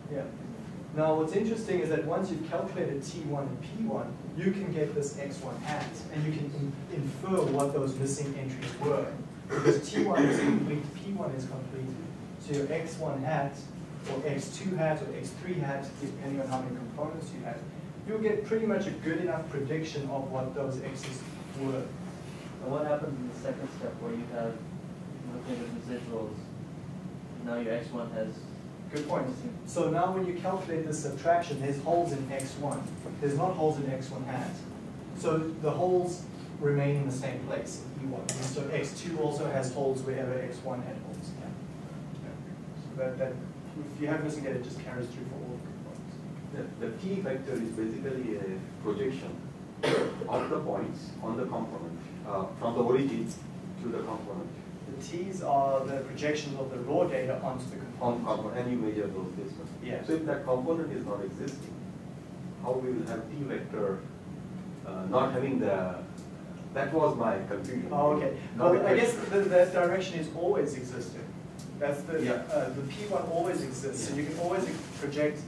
Yeah. Now, what's interesting is that once you've calculated T1 and P1, you can get this X1 hat, and you can infer what those missing entries were. Because T1 is complete, P1 is complete. So your X1 hat, or X2 hat, or X3 hat, depending on how many components you have, you'll get pretty much a good enough prediction of what those X's were. And what happens in the second step where you have, looking at the residuals, now your X1 has. Good point. So now when you calculate the subtraction, there's holes in X1. There's not holes in X1 hat. So the holes remain in the same place in E1. So X2 also has holes wherever X1 had holes. Yeah. So that if you have missing data, it just carries through for all the components. The T vector is basically a projection of the points on the component from the origin to the component. The T's are the projections of the raw data onto the component. And you measure those distance. Yeah. So if that component is not existing, how we will have T vector not having the, that was my confusion. Oh, okay. Well, I guess that direction is always existing. That's the the P1 always exists, so you can always project.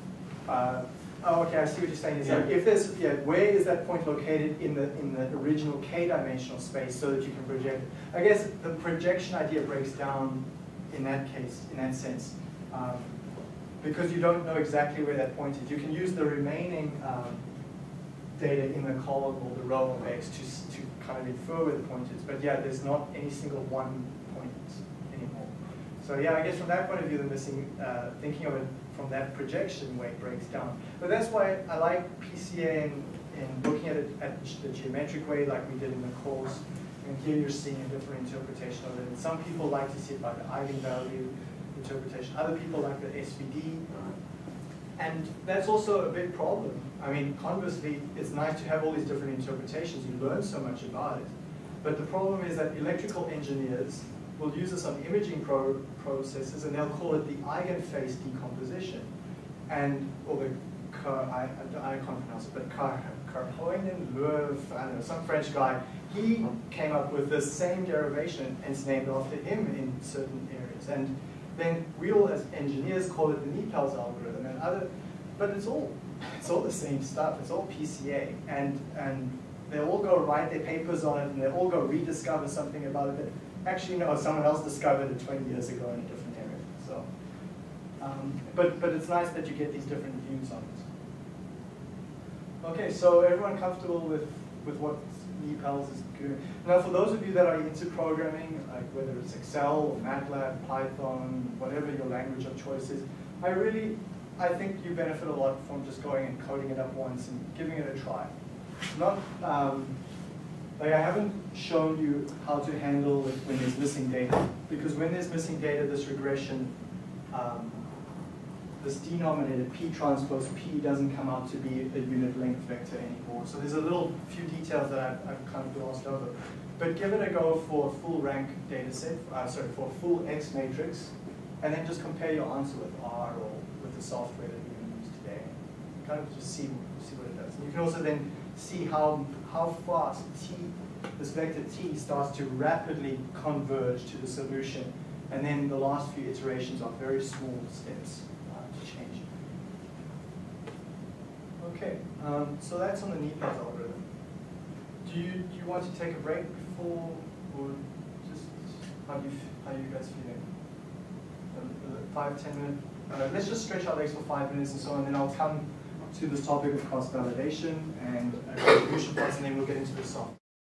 Oh, okay. I see what you're saying. Is that if there's where is that point located in the original k-dimensional space, so that you can project? I guess the projection idea breaks down in that case, in that sense, because you don't know exactly where that point is. You can use the remaining data in the column or the row of X to kind of infer where the point is. But yeah, there's not any single one point anymore. So yeah, I guess from that point of view, the missing thinking of it from that projection way breaks down. But that's why I like PCA and looking at it at the geometric way, like we did in the course. And here you're seeing a different interpretation of it. And some people like to see it by the eigenvalue interpretation. Other people like the SVD. And that's also a big problem. I mean, conversely, it's nice to have all these different interpretations. You learn so much about it. But the problem is that electrical engineers will use this on imaging processes, and they'll call it the eigenphase decomposition. And, or the, I can't pronounce it, but Carhoinen, Loew, I don't know, some French guy, he came up with this same derivation, and it's named after him in certain areas. And then we all as engineers call it the Niepel's algorithm, and other, but it's all the same stuff. It's all PCA, and they all go write their papers on it, and they all go rediscover something about it that actually no, someone else discovered it 20 years ago in a different area. So, but it's nice that you get these different views on it. Okay, so everyone comfortable with what Niepel's is doing? Now, for those of you that are into programming, like whether it's Excel or MATLAB, Python, whatever your language of choice is, I think you benefit a lot from just going and coding it up once and giving it a try. Not like I haven't shown you how to handle it when there's missing data, because when there's missing data, this regression, this denominator P transpose P doesn't come out to be a unit length vector anymore. So there's a few details that I've kind of glossed over. But give it a go for a full rank data set, for a full X matrix, and then just compare your answer with R or with the software that we're going to use today. Kind of just see what it does. And you can also then see how fast this vector T starts to rapidly converge to the solution, and then the last few iterations are very small steps to change. Okay, so that's on the Niepel's algorithm. Do you want to take a break before, or just how are you guys feeling? 5-10 minutes. Let's just stretch our legs for 5 minutes and so on, and then I'll come to this topic of cross-validation and contribution plots, and then we'll get into the soft.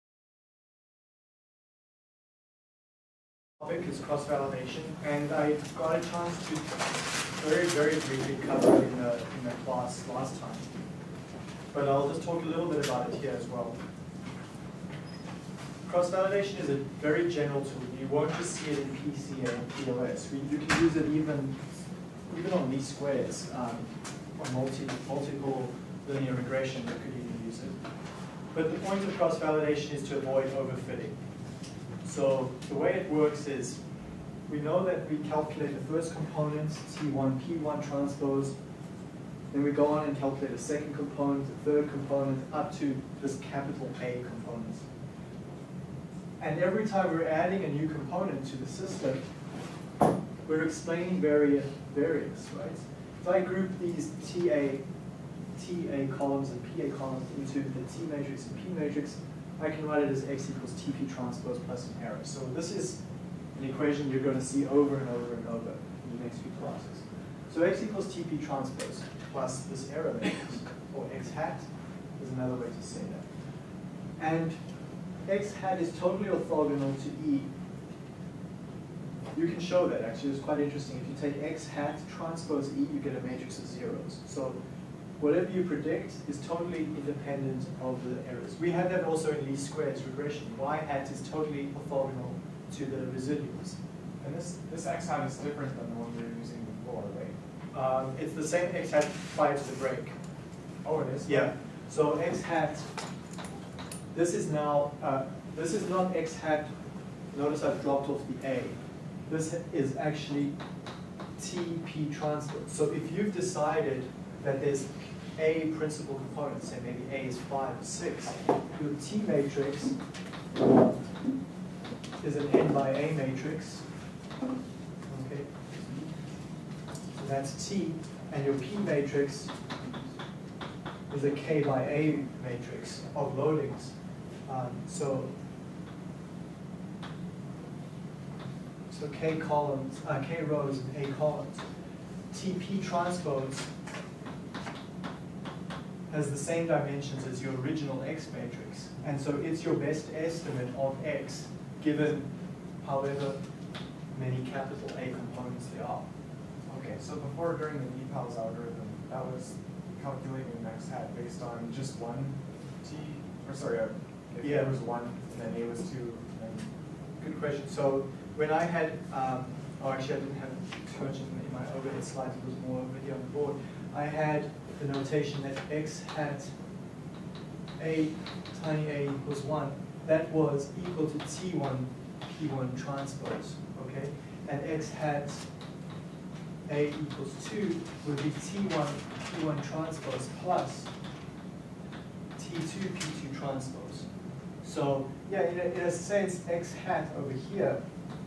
Topic is cross-validation, and I got a chance to very, very briefly cover it in the class last time. But I'll just talk a little bit about it here as well. Cross-validation is a very general tool. You won't just see it in PCA and PLS. You can use it even on least squares. On multiple linear regression, you could even use it. But the point of cross-validation is to avoid overfitting. So the way it works is, we know that we calculate the first component, T1, P1 transpose, then we go on and calculate a second component, a third component, up to this capital A component. And every time we're adding a new component to the system, we're explaining various, right? It's if I group these TA columns and PA columns into the T matrix and P matrix, I can write it as X equals TP transpose plus an error. So this is an equation you're going to see over and over and over in the next few classes. So X equals TP transpose plus this error matrix, or X hat is another way to say that. And X hat is totally orthogonal to E. You can show that, actually. It's quite interesting. If you take X hat transpose E, you get a matrix of zeros. So whatever you predict is totally independent of the errors. We had that also in least squares regression. Y hat is totally orthogonal to the residuals. And this X hat is different than the one we were using before, right? It's the same X hat prior to the break. Oh, it is? Yeah. So X hat, this is now, this is not X hat. Notice I've dropped off the A. This is actually TP transpose. So if you've decided that there's A principal components, say maybe A is 5 or 6, your T matrix is an N by A matrix. Okay. So that's T, and your P matrix is a K by A matrix of loadings. So K columns, K rows and A columns. TP transpose has the same dimensions as your original X matrix. And so it's your best estimate of X given however many capital A components there are. Okay, so before, during the DPALS algorithm, that was calculating an X hat based on just one T, or sorry, if Yeah. there was 1 and then A was 2, and Good question. So when I had, oh actually I didn't have too much in my overhead slides, it was more over here on the board. I had the notation that X hat A tiny a equals 1. That was equal to T1 P1 transpose, okay? And X hat A equals 2 would be T1 P1 transpose plus T2 P2 transpose. So yeah, in a sense, X hat over here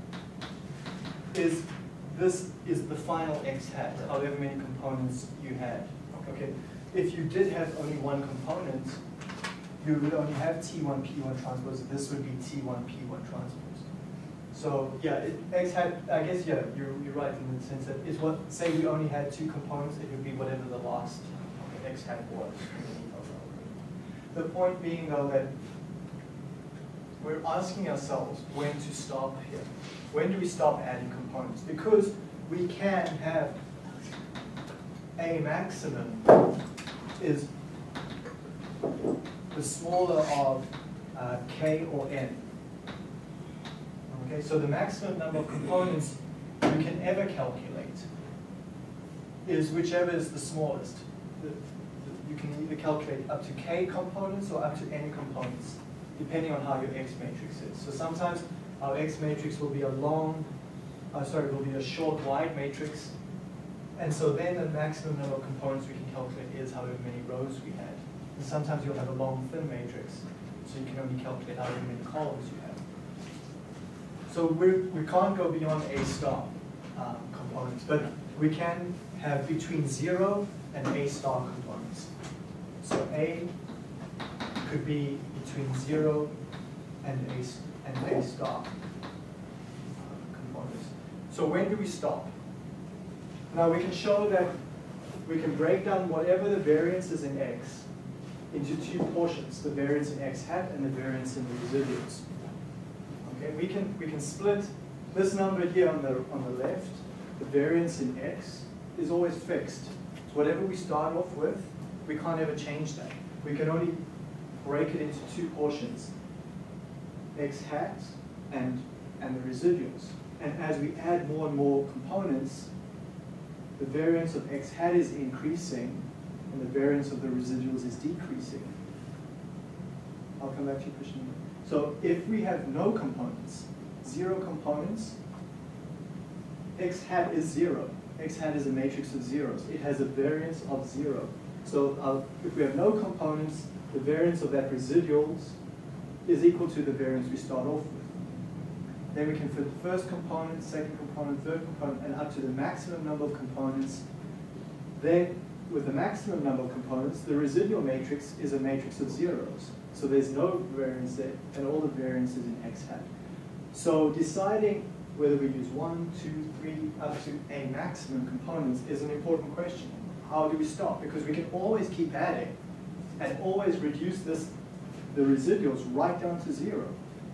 is, this is the final X hat, however many components you had. Okay. If you did have only one component, you would only have T1 P1 transpose. This would be T1 P1 transpose. So yeah, X hat, I guess yeah, you're right in the sense that it's what, say we only had 2 components, it would be whatever the last X hat was. The point being though that we're asking ourselves when to stop here. When do we stop adding components? Because we can have A maximum is the smaller of K or N. Okay, so the maximum number of components you can ever calculate is whichever is the smallest. You can either calculate up to K components or up to N components, depending on how your X matrix is. So sometimes our X matrix will be a long, will be a short wide matrix. And so then the maximum number of components we can calculate is however many rows we had. And sometimes you'll have a long thin matrix, so you can only calculate however many columns you have. So we can't go beyond A star components, but we can have between 0 and A star components. So A could be between 0 and A star components. So when do we stop? Now we can show that we can break down whatever the variance is in X into 2 portions, the variance in X hat and the variance in the residuals. Okay, we can split this number here on the left, the variance in X is always fixed. So whatever we start off with, we can't ever change that. We can only break it into 2 portions, X hat and the residuals. And as we add more and more components, the variance of X hat is increasing and the variance of the residuals is decreasing. I'll come back to your question. So if we have no components, 0 components, X hat is 0. X hat is a matrix of zeros. It has a variance of 0. So if we have no components, the variance of that residuals is equal to the variance we start off with. Then we can fit the first component, second component, third component, and up to the maximum number of components Then, with the maximum number of components, the residual matrix is a matrix of zeros. So there's no variance there, and all the variance is in X hat. So deciding whether we use 1, 2, 3, up to a maximum components is an important question. How do we stop? Because we can always keep adding and always reduce the residuals right down to 0.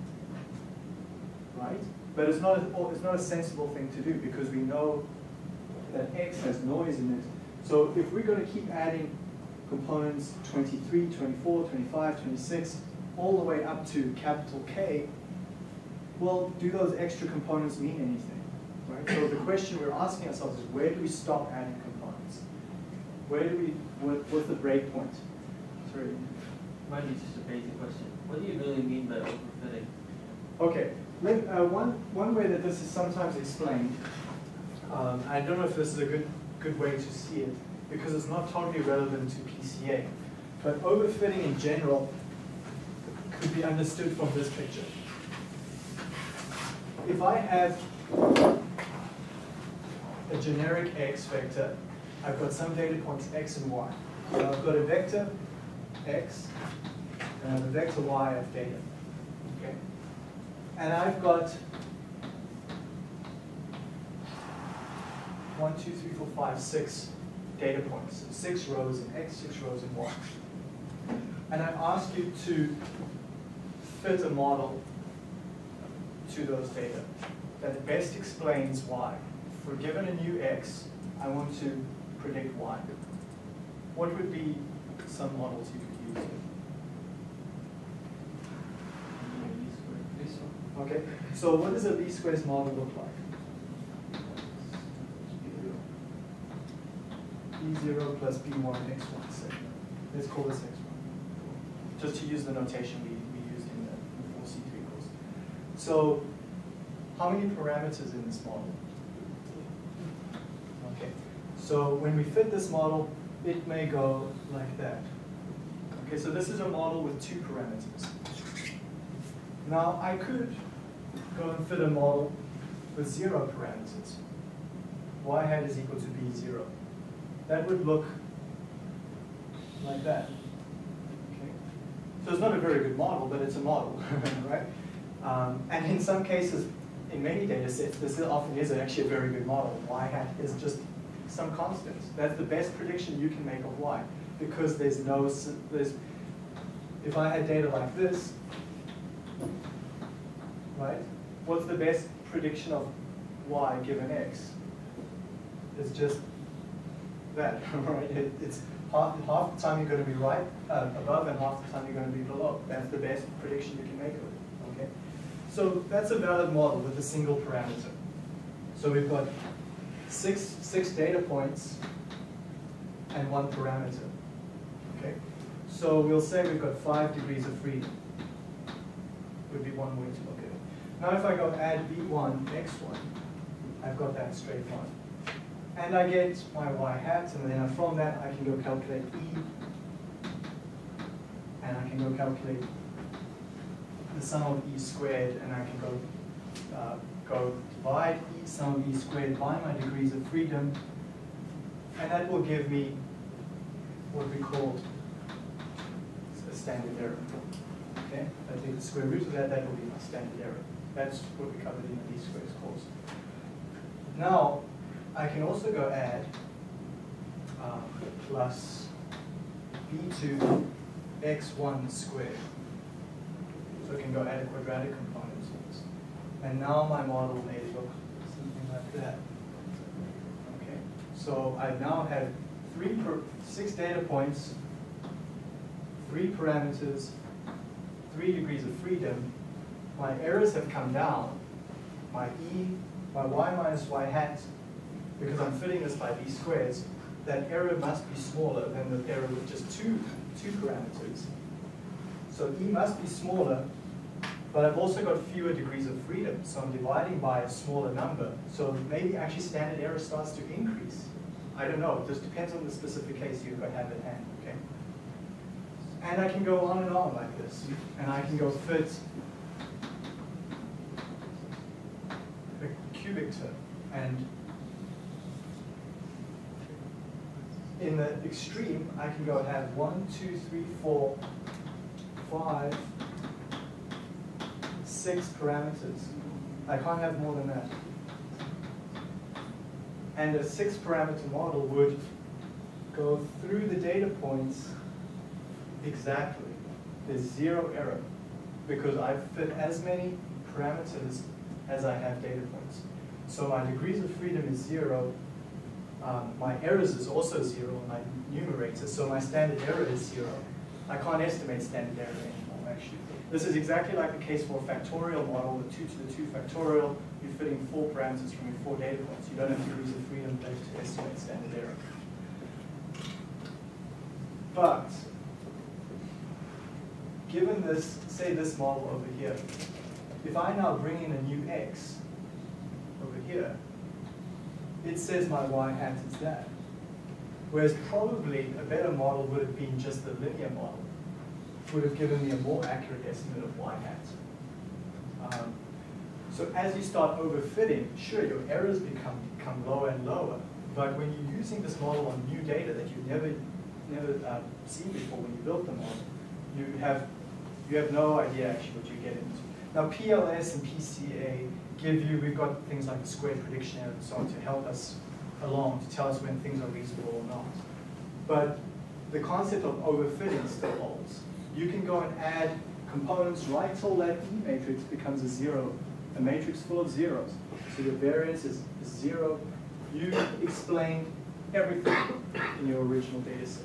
Right? But it's not a sensible thing to do because we know that X has noise in it. So if we're going to keep adding components 23, 24, 25, 26, all the way up to capital K, well, do those extra components mean anything? Right? So the question we're asking ourselves is, where do we stop adding components? Where do we, what's the break point? Sorry. Might be just a basic question. What do you really mean by overfitting? Okay, one way that this is sometimes explained, I don't know if this is a good way to see it, because it's not totally relevant to PCA, but overfitting in general could be understood from this picture. If I have a generic X vector, I've got some data points X and Y. So I've got a vector X, and I have a vector Y of data. Okay? And I've got 1, 2, 3, 4, 5, 6 data points. 6 rows in X, 6 rows in Y. And I ask you to fit a model to those data that best explains Y. For given a new X, I want to predict Y. What would be some models you could use? Okay, so what does a least squares model look like? B0 plus B1 X1, say. Let's call this X1. Just to use the notation we used in the 4C3 course. So, how many parameters in this model? Okay, so when we fit this model, it may go like that. Okay, so this is a model with 2 parameters. Now, I could go and fit a model with 0 parameters. Y hat is equal to B0. That would look like that. Okay? So it's not a very good model, but it's a model, right? And in some cases, in many data sets, this often is actually a very good model. Y hat is just some constant. That's the best prediction you can make of Y, because there's no, if I had data like this, right? What's the best prediction of Y given X? It's just that, right? It's half the time you're going to be right above and half the time you're going to be below. That's the best prediction you can make of it, okay? So that's a valid model with a single parameter. So we've got six data points and 1 parameter, okay? So we'll say we've got 5 degrees of freedom. Would be one way to look at it. Now if I go add B1, X1, I've got that straight line. And I get my Y hat, and then from that I can go calculate E, and I can go calculate the sum of E squared, and I can go divide E sum of E squared by my degrees of freedom, and that will give me what we call a standard error. Okay, if I take the square root of that, that will be my standard error. That's what we covered in the least squares course. Now, I can also go add plus B2 X1 squared. So I can go add a quadratic component to this. And now my model may look something like that. Okay, so I now have 6 data points, 3 parameters, 3 degrees of freedom. My errors have come down. My E, my Y minus Y hat, because I'm fitting this by B squares, that error must be smaller than the error with just two parameters. So E must be smaller, but I've also got fewer degrees of freedom, so I'm dividing by a smaller number. So maybe actually standard error starts to increase. I don't know, it just depends on the specific case you've got to have at hand, okay? And I can go on and on like this, and I can go fit a cubic term, and in the extreme, I can go have 1, 2, 3, 4, 5, 6 parameters. I can't have more than that. And a 6-parameter model would go through the data points exactly. There's 0 error because I've fit as many parameters as I have data points. So my degrees of freedom is 0. My errors is also 0 in my numerator, so my standard error is 0. I can't estimate standard error anymore, actually. This is exactly like the case for a factorial model, the 2 to the 2 factorial. You're fitting 4 parameters from your 4 data points. You don't have degrees of freedom left to estimate standard error. But given this, say this model over here, if I now bring in a new x over here, it says my y hat is that. Whereas probably a better model would have been just the linear model, would have given me a more accurate estimate of y hat. So as you start overfitting, sure, your errors become lower and lower, but when you're using this model on new data that you've never seen before when you built the model, you have no idea actually what you get into. Now PLS and PCA give you, we've got things like the squared prediction error and so on to help us along, to tell us when things are reasonable or not. But the concept of overfitting still holds. You can go and add components right till that E matrix becomes a 0, a matrix full of zeros. So your variance is 0. You explain everything in your original data set.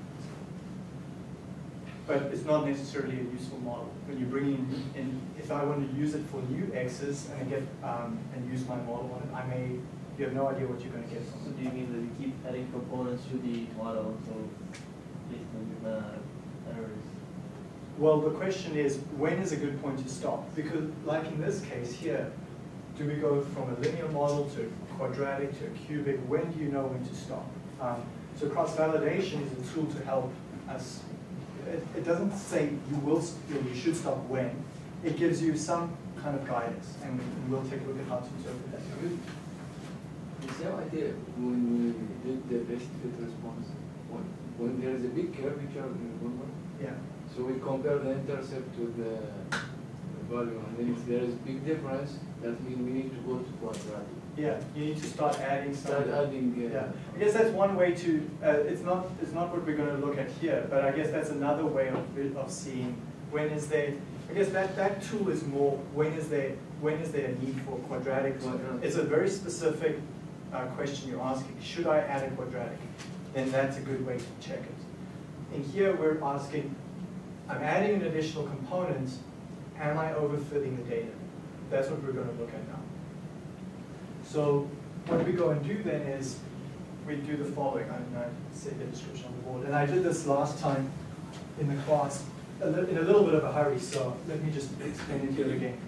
But it's not necessarily a useful model. When you bring in, if I want to use it for new x's and get and use my model on it, you have no idea what you're going to get from So it. do you mean that you keep adding components to the model so based on errors? Well, the question is, when is a good point to stop? Because like in this case here, do we go from a linear model to a quadratic to a cubic? When do you know when to stop? So cross-validation is a tool to help us. It doesn't say you should stop when. It gives you some kind of guidance, and we'll take a look at how to interpret that. The same idea when we did the best fit response. When there is a big curvature in one, Yeah. so we compare the intercept with the value, and then if there is big difference, that means we need to go to quadratic. Yeah, you need to start adding some. Start adding. Yeah, I guess that's one way to. It's not what we're going to look at here, but I guess that's another way of seeing when is there. I guess that tool is more when is there a need for quadratic. It's a very specific question you're asking. Should I add a quadratic? Then that's a good way to check it. In here we're asking, I'm adding an additional component. Am I overfitting the data? That's what we're going to look at now. So what we go and do then is we do the following. I said the description on the board. And I did this last time in the class in a little bit of a hurry, so let me just explain it here again.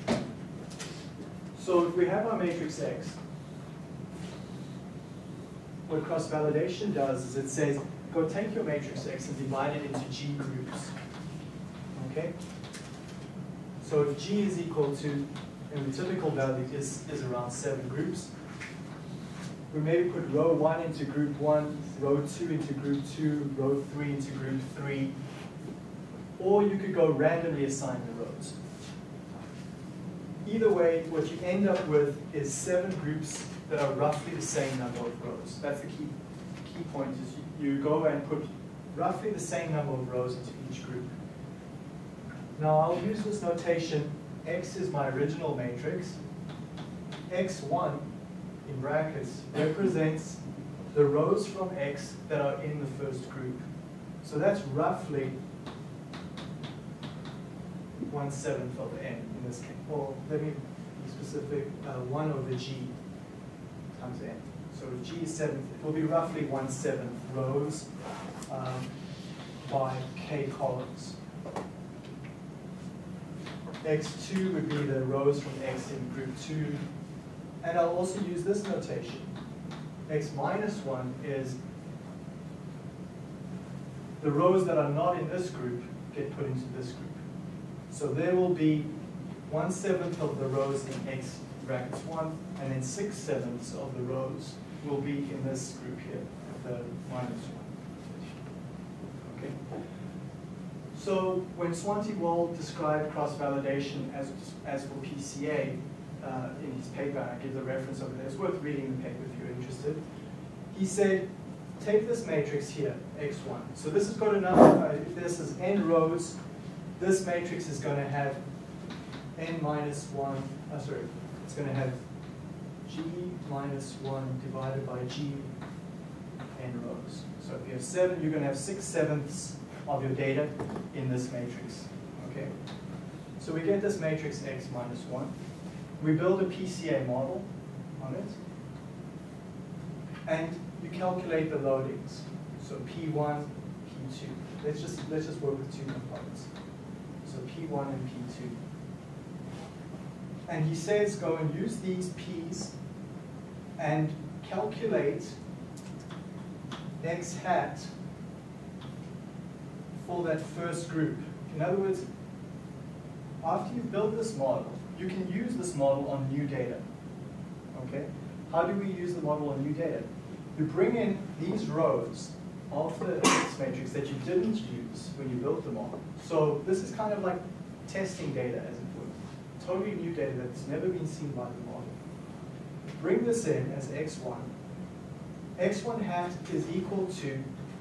So if we have our matrix X, what cross-validation does is it says, go take your matrix X and divide it into G groups. Okay? So if G is equal to, and the typical value is around 7 groups. We maybe put row 1 into group 1, row 2 into group 2, row 3 into group 3. Or you could go randomly assign the rows. Either way, what you end up with is 7 groups that are roughly the same number of rows. That's the key point, is you go and put roughly the same number of rows into each group. Now I'll use this notation. X is my original matrix. X1, in brackets, represents the rows from X that are in the first group. So that's roughly 1/7 of N in this case. Or let me be specific, 1 over G times N. So if G is 7, it will be roughly 1/7 rows by K columns. X2 would be the rows from X in group 2. And I'll also use this notation. X minus 1 is the rows that are not in this group get put into this group. So there will be 1/7 of the rows in X brackets 1, and then 6/7 of the rows will be in this group here, the -1. Okay. So when Swante Wold described cross-validation as for PCA in his paper, I give the reference over there, it's worth reading the paper if you're interested. He said, take this matrix here, x1. So this has got enough, if this is n rows, this matrix is going to have n minus 1, it's going to have g minus 1 divided by g n rows. So if you have 7, you're going to have 6/7 of your data in this matrix. Okay. So we get this matrix x minus 1. We build a PCA model on it. And you calculate the loadings. So P1, P2. Let's just work with 2 components. So P1 and P2. And he says go and use these P's and calculate x hat for that first group. In other words, after you build this model, you can use this model on new data. Okay? How do we use the model on new data? You bring in these rows of the X matrix that you didn't use when you built the model. So this is kind of like testing data, as it were. Totally new data that's never been seen by the model. Bring this in as x1. x1 hat is equal to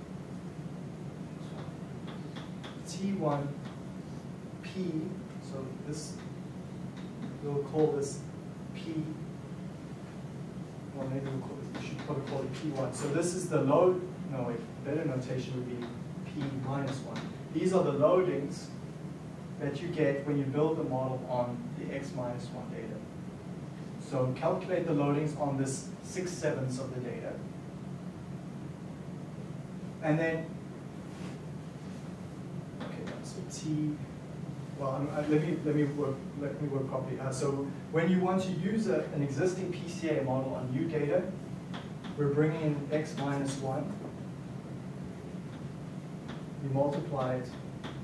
t1 p, so this, we'll call this p, well maybe we should probably call it p1. So this is the load, no wait, better notation would be p minus 1. These are the loadings that you get when you build the model on the x minus 1 data. So calculate the loadings on this 6/7 of the data. And then, okay, so t, well, let me work properly. So when you want to use an existing PCA model on new data, we're bringing in x minus 1. We multiply it.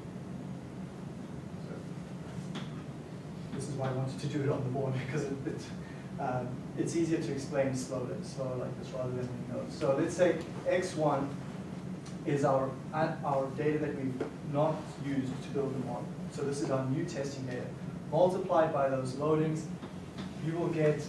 This is why I wanted to do it on the board, because it's easier to explain slower like this rather than in notes. So let's say x1 is our data that we've not used to build the model. So this is our new testing data. Multiplied by those loadings, you will get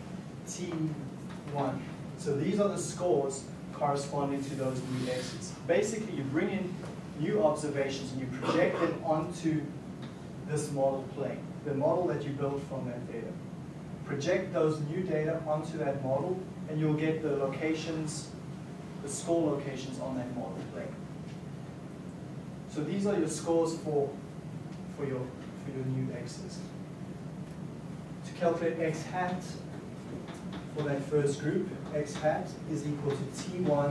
T1. So these are the scores corresponding to those new x's. Basically, you bring in new observations and you project them onto this model plane, the model that you built from that data. Project those new data onto that model, and you'll get the locations, the score locations on that model plane. So these are your scores for your new x's. To calculate x hat for that first group, x hat is equal to T1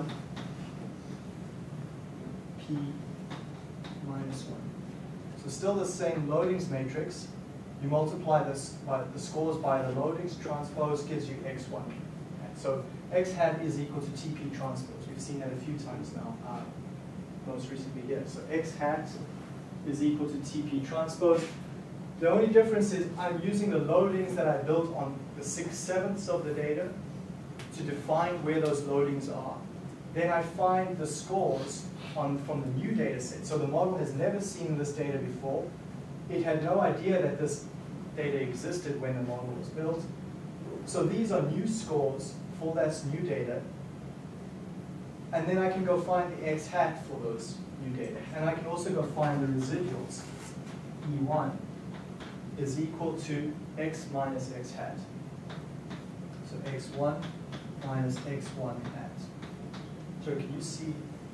P minus 1. So still the same loadings matrix. You multiply this by the scores by the loadings, transpose gives you x1. So x hat is equal to TP transpose. We've seen that a few times now, most recently here. So x hat is equal to TP transpose. The only difference is I'm using the loadings that I built on the 6/7 of the data to define where those loadings are. Then I find the scores from the new data set. So the model has never seen this data before. It had no idea that this data existed when the model was built. So these are new scores for that new data. And then I can go find the x hat for those new data. And I can also go find the residuals. E1 is equal to x minus x hat. So x1 minus x1 hat. So can you see?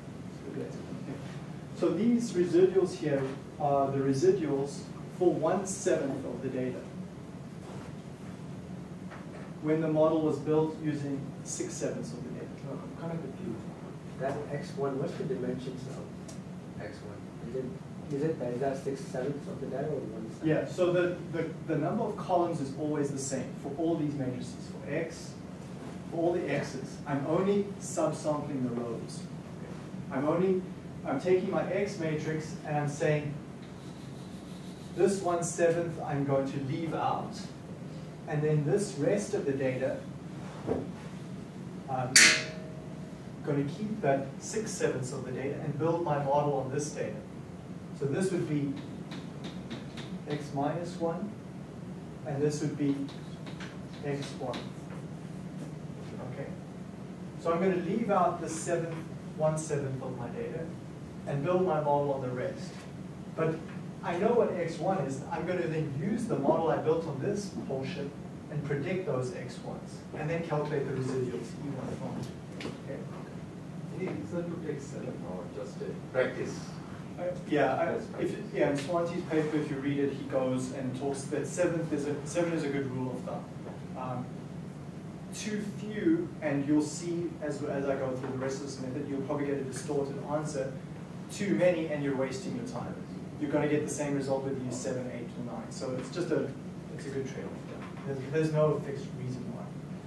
So these residuals here are the residuals for 1/7 of the data. When the model was built using 6/7 of the data. No, I'm kind of confused. That x1, what's the dimensions of x1? Is that 6/7 of the data or 1/7? Yeah, so the number of columns is always the same for all these matrices. For x, for all the x's, I'm only subsampling the rows. I'm taking my x matrix and I'm saying this 1/7 I'm going to leave out, And then this rest of the data, I'm going to keep that 6/7 of the data and build my model on this data. So this would be x minus 1, and this would be x1. Okay? So I'm going to leave out the 1/7 of my data and build my model on the rest. But I know what x1 is. I'm going to then use the model I built on this portion and predict those x1s, and then calculate the residuals, E1 from it. Okay? Any reason to take 7 or just a practice? In Swante's paper, if you read it, he goes and talks that 7 is a good rule of thumb. Too few, and you'll see as I go through the rest of this method, you'll probably get a distorted answer. Too many, and you're wasting your time. You're going to get the same result whether you use 7, 8, or 9. So it's just a good trade-off. There's no fixed reason why.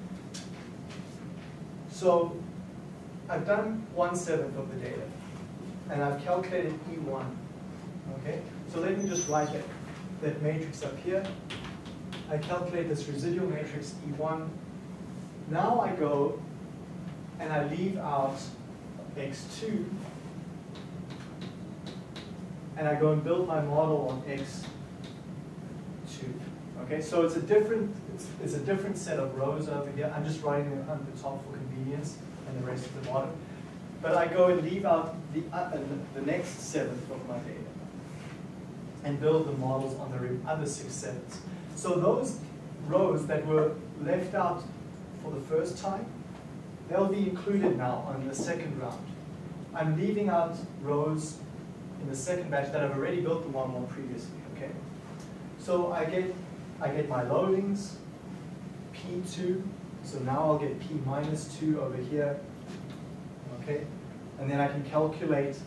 So I've done 1/7 of the data, and I've calculated E1. Okay, so let me just write that matrix up here. I calculate this residual matrix E1. Now I go and I leave out x2, and I go and build my model on x2. Okay, so it's a different set of rows over here. I'm just writing them on the top for convenience, and the rest at the bottom. But I go and leave out the next 7th of my data and build the models on the other 6/7. So those rows that were left out for the first time, they'll be included now on the second round. I'm leaving out rows in the second batch that I've already built the model on previously. Okay, so I get my loadings, P2. So now I'll get P minus 2 over here. Okay, and then I can calculate,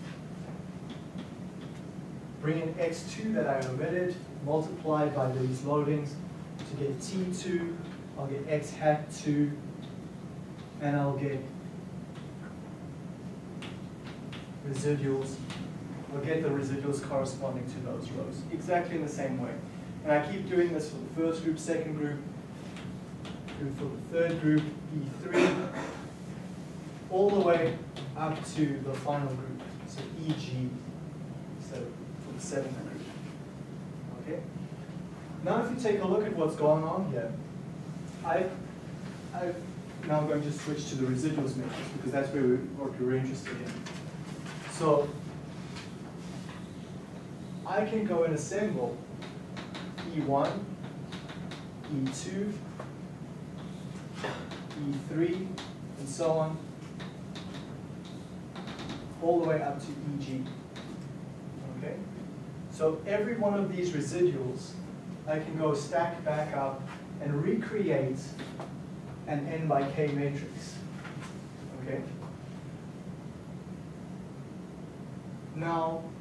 bring in x2 that I omitted, multiply by these loadings to get T2. I'll get x hat 2, and I'll get residuals. I'll get the residuals corresponding to those rows, exactly in the same way. And I keep doing this for the first group, second group, for the third group, E3, all the way up to the final group, so EG, so for the 7th group. Okay. Now if you take a look at what's going on here, I've now I'm going to switch to the residuals matrix because that's what we're interested in. So I can go and assemble E1, E2, E3, and so on, all the way up to EG. Okay? So every one of these residuals, I can go stack back up and recreate an n by k matrix. Okay? Now,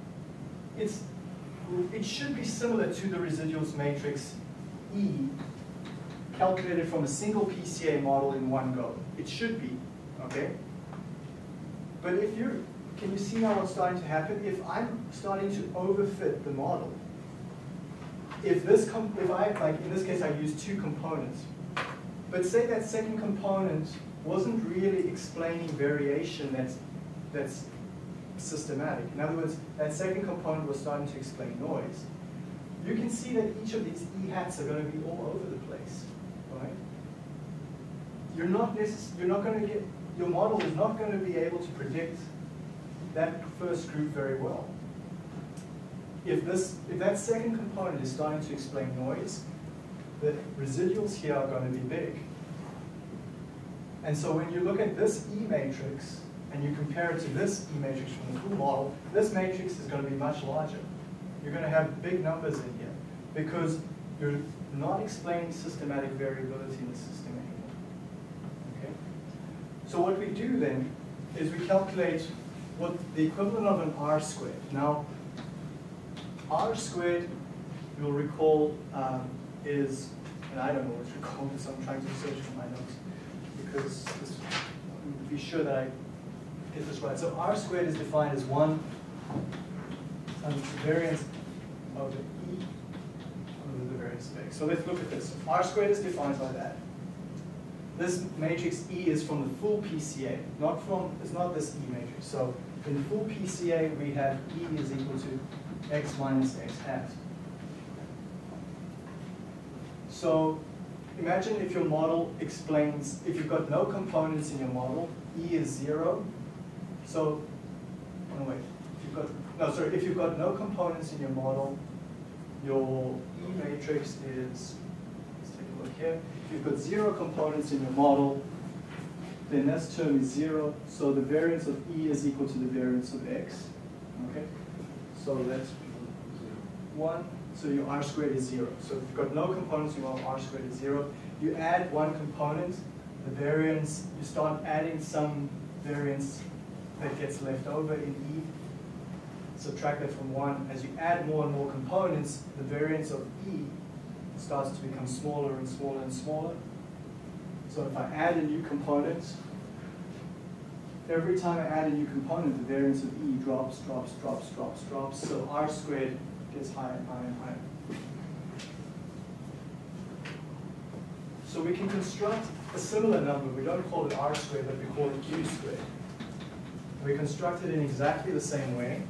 it should be similar to the residuals matrix E, calculated from a single PCA model in one go. It should be, okay? But can you see now what's starting to happen? If I'm starting to overfit the model, if I, like in this case, I use 2 components, but say that second component wasn't really explaining variation that's systematic. In other words, that second component was starting to explain noise. You can see that each of these E hats are going to be all over the place, right? You're not going to get, your model is not going to be able to predict that first group very well. If that second component is starting to explain noise, the residuals here are going to be big. And so when you look at this E matrix and you compare it to this E matrix from the full model, this matrix is going to be much larger. You're going to have big numbers in here because you're not explaining systematic variability in the system anymore. Okay? So what we do then is we calculate what the equivalent of an R squared. Now, R squared, you'll recall, is, and I don't know what it's called, so I'm trying to search for my notes because to be sure that I get this right. So R squared is defined as 1 times the variance of the E over the variance variance of x. So let's look at this. R squared is defined by that. This matrix E is from the full PCA, it's not this E matrix. So in full PCA, we have E is equal to x minus x hat. So imagine if your model explains, if you've got no components in your model, E is 0. So, oh wait, if you've got no components in your model, your E matrix is, let's take a look here. If you've got 0 components in your model, then this term is 0. So the variance of E is equal to the variance of x. Okay? So that's 1. So your R squared is 0. So if you've got no components in your model, R squared is 0. You add one component, the variance, you start adding some variance that gets left over in E. Subtract that from 1. As you add more and more components, the variance of E starts to become smaller and smaller and smaller. So if I add a new component, every time I add a new component, the variance of E drops. So R squared gets higher and higher and higher. So we can construct a similar number. We don't call it R squared, but we call it Q squared. We construct it in exactly the same way.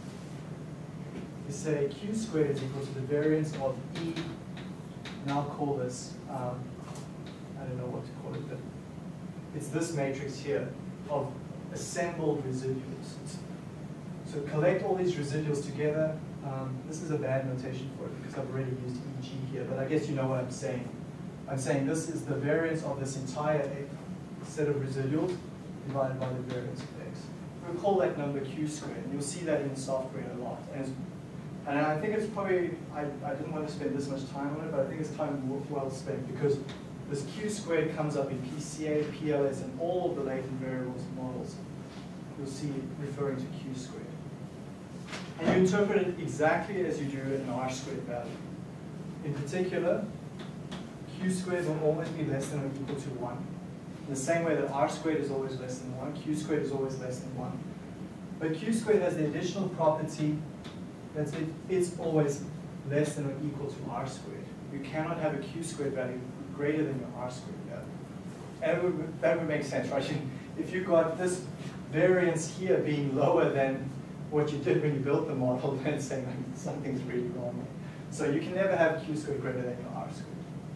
We say Q squared is equal to the variance of E. Now call this, I don't know what to call it, but it's this matrix here of assembled residuals. So collect all these residuals together. This is a bad notation for it because I've already used EG here, but I guess you know what I'm saying. I'm saying this is the variance of this entire set of residuals divided by the variance of x. We'll call that number Q squared. And you'll see that in software a lot. And I think it's probably, I didn't want to spend this much time on it, but I think it's time well spent because this Q squared comes up in PCA, PLS, and all of the latent variables models. You'll see it referring to Q squared. And you interpret it exactly as you do an R squared value. In particular, Q squared will always be less than or equal to 1. In the same way that R squared is always less than 1, Q squared is always less than 1. But Q squared has the additional property that it's always less than or equal to R squared. You cannot have a Q squared value greater than your R squared value. And that would make sense, right? If you got this variance here being lower than what you did when you built the model, then it's saying like, something's really wrong. So you can never have Q squared greater than your R squared.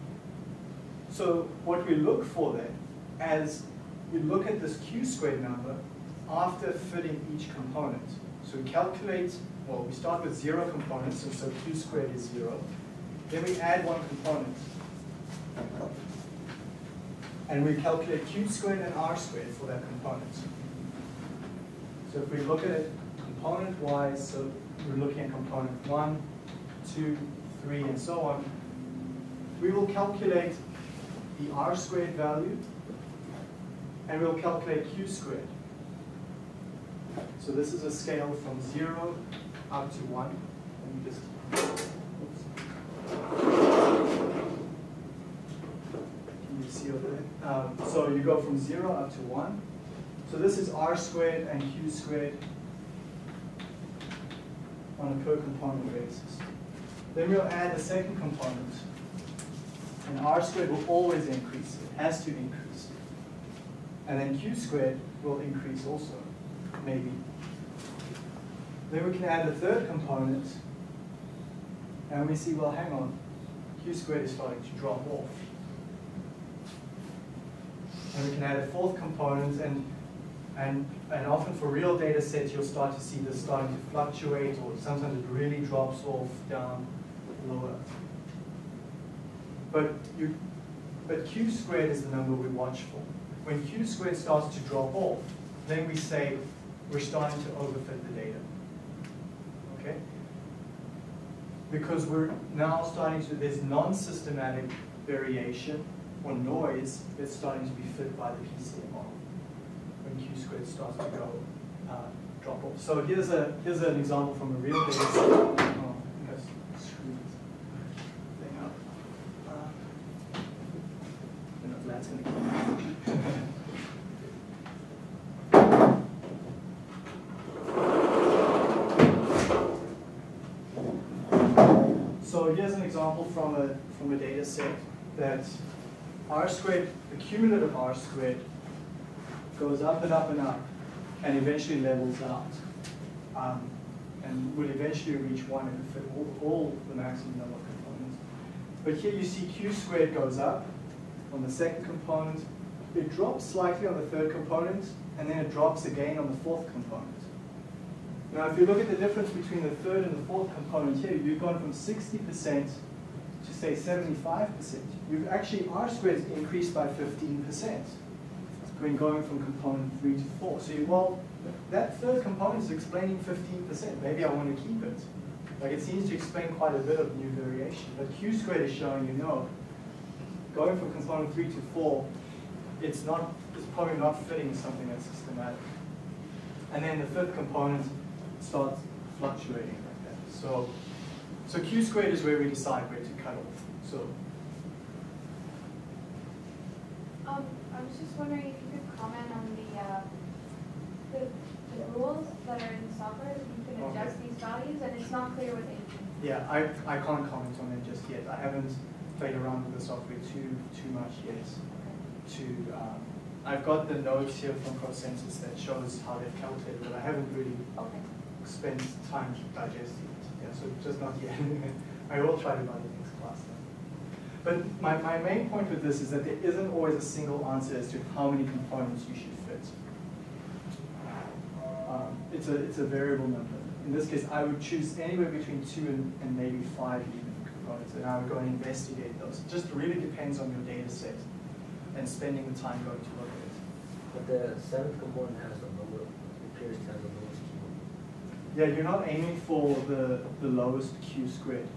So what we look for then, as we look at this Q squared number after fitting each component. So we calculate, well, we start with 0 components, and so Q squared is 0. Then we add one component. And we calculate Q squared and R squared for that component. So if we look at it component-wise, so we're looking at component 1, 2, 3, and so on, we will calculate the R squared value, and we'll calculate Q squared. So this is a scale from 0 up to 1. Let me just, can you see over there? So you go from 0 up to 1. So this is R squared and Q squared on a per component basis. Then we'll add the second component. And R squared will always increase. It has to increase. And then Q squared will increase also, maybe. Then we can add a third component. And we see, well, hang on. Q squared is starting to drop off. And we can add a fourth component. And often for real data sets, you'll start to see this starting to fluctuate, or sometimes it really drops off down lower. But Q squared is the number we watch for. When Q squared starts to drop off, then we say we're starting to overfit the data. Okay? Because we're now starting to, there's non-systematic variation or noise that's starting to be fit by the PCA model when Q squared starts to go drop off. So here's an example from a real data set. Oh, I think I screwed this thing up. That's going to come So So here's an example from a data set that R squared, the cumulative R squared, goes up and up and up, and eventually levels out, and will eventually reach 1 and fit all the maximum number of components. But here you see Q squared goes up on the second component, it drops slightly on the third component, and then it drops again on the fourth component. Now, if you look at the difference between the third and the fourth component here, you've gone from 60% to say 75%. You've actually, R squared is increased by 15% when going from component 3 to 4. So well, that third component is explaining 15%. Maybe I want to keep it. Like it seems to explain quite a bit of new variation. But Q squared is showing you no. Going from component 3 to 4, it's probably not fitting something that's systematic. And then the fifth component starts fluctuating like that. So Q squared is where we decide where to cut off. So I was just wondering if you could comment on the rules that are in the software that you can adjust these values, and it's not clear what they mean. Yeah, I can't comment on it just yet. I haven't played around with the software too much yet. I've got the notes here from Procensus that shows how they've calculated it. I haven't really spent time digesting it. Yeah, so just not yet. I will try to by the next class then. But my main point with this is that there isn't always a single answer as to how many components you should fit. It's a variable number. In this case, I would choose anywhere between 2 and maybe 5 even components, and I would go and investigate those. It just really depends on your data set and spending the time going to look at it. But the seventh component has the lower, it appears to have the lowest Q. Yeah, you're not aiming for the lowest Q squared.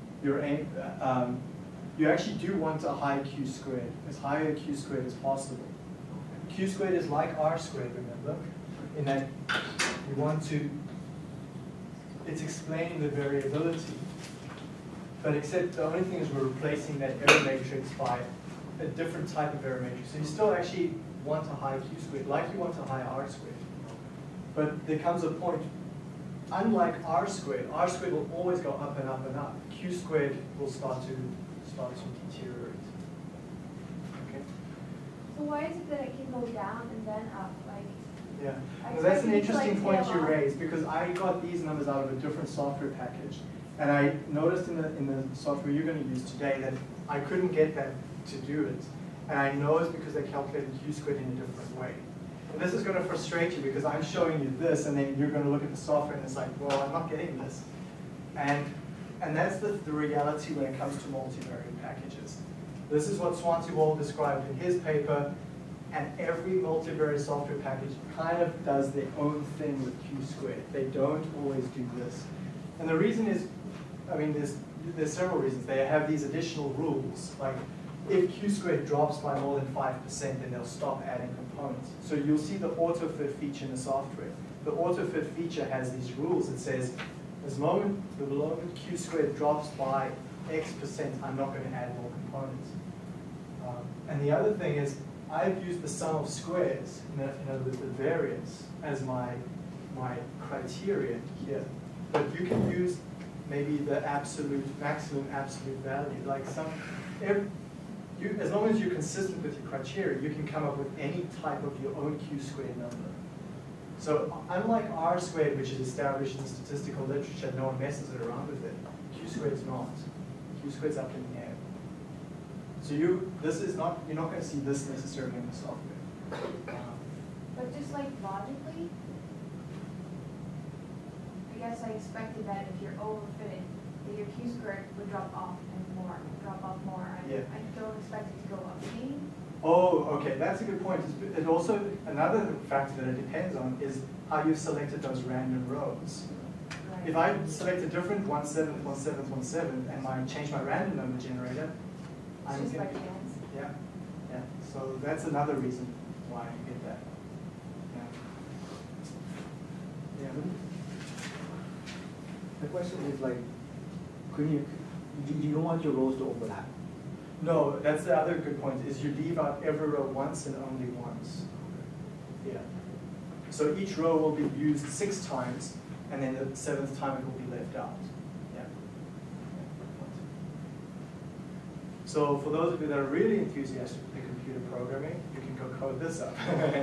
You actually do want a high Q squared, as high a Q squared as possible. Q squared is like R squared, remember? In that you want to, it's explaining the variability. But except the only thing is we're replacing that error matrix by a different type of error matrix. So you still actually want a high Q squared, like you want a high R squared. But there comes a point, unlike R squared will always go up and up and up. Q squared will start to deteriorate. Okay? So why is it that it can go down and then up? Yeah, well, that's an interesting point you raised, because I got these numbers out of a different software package. And I noticed in the software you're going to use today that I couldn't get that to do it. And I know it's because they calculated Q squared in a different way. And this is going to frustrate you because I'm showing you this, and then you're going to look at the software and it's like, well, I'm not getting this. And that's the reality when it comes to multivariate packages. This is what Swansea Wall described in his paper, and every multivariate software package kind of does their own thing with Q squared. They don't always do this. And the reason is, I mean, there's several reasons. They have these additional rules, like if Q squared drops by more than 5%, then they'll stop adding components. So you'll see the auto-fit feature in the software. The auto-fit feature has these rules. It says, the moment Q squared drops by X%, I'm not going to add more components. And the other thing is, I've used the sum of squares, the variance, as my criteria here. But you can use maybe the maximum absolute value. Like as long as you're consistent with your criteria, you can come up with any type of your own Q squared number. So unlike R squared, which is established in statistical literature, no one messes around with it. Q squared is not. Q squared's up in the air. So you're not going to see this necessarily in the software. But just like logically, I guess I expected that if you're overfitting, that your Q squared would drop off more. I don't expect it to go up. Maybe? Oh, okay, that's a good point. It also, another factor that it depends on is how you've selected those random rows. Right. If I select a different 17, 17, 17, and change my random number generator, It's just by chance. Yeah. So that's another reason why you get that. Yeah. The question is like, you don't want your rows to overlap. No, that's the other good point, is you leave out every row once and only once. Yeah. So each row will be used 6 times, and then the 7th time it will be left out. Yeah. So for those of you that are really enthusiastic with computer programming, you can go code this up.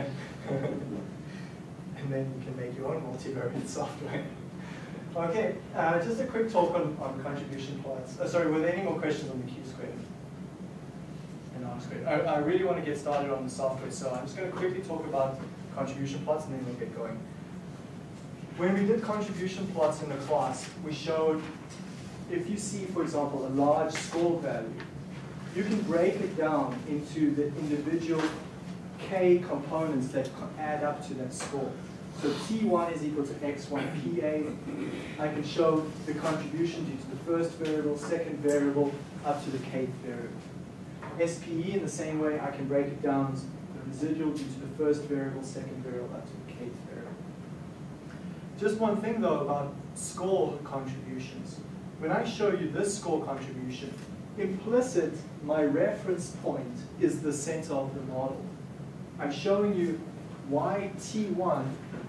And then you can make your own multivariate software. Okay, just a quick talk on contribution plots. Sorry, were there any more questions on the Q-squared and R-squared? I really want to get started on the software, so I'm just going to quickly talk about contribution plots and then we'll get going. When we did contribution plots in the class, we showed if you see, for example, a large score value, you can break it down into the individual k components that add up to that score. So T1 is equal to X1 PA. I can show the contribution due to the first variable, second variable, up to the kth variable. SPE, in the same way, I can break it down as the residual due to the first variable, second variable, up to the kth variable. Just one thing, though, about score contributions. When I show you this score contribution, implicit, my reference point is the center of the model. I'm showing you why T1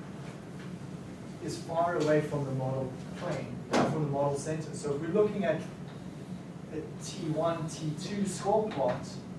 is far away from the model plane, from the model center. So if we're looking at a T1, T2 score plot,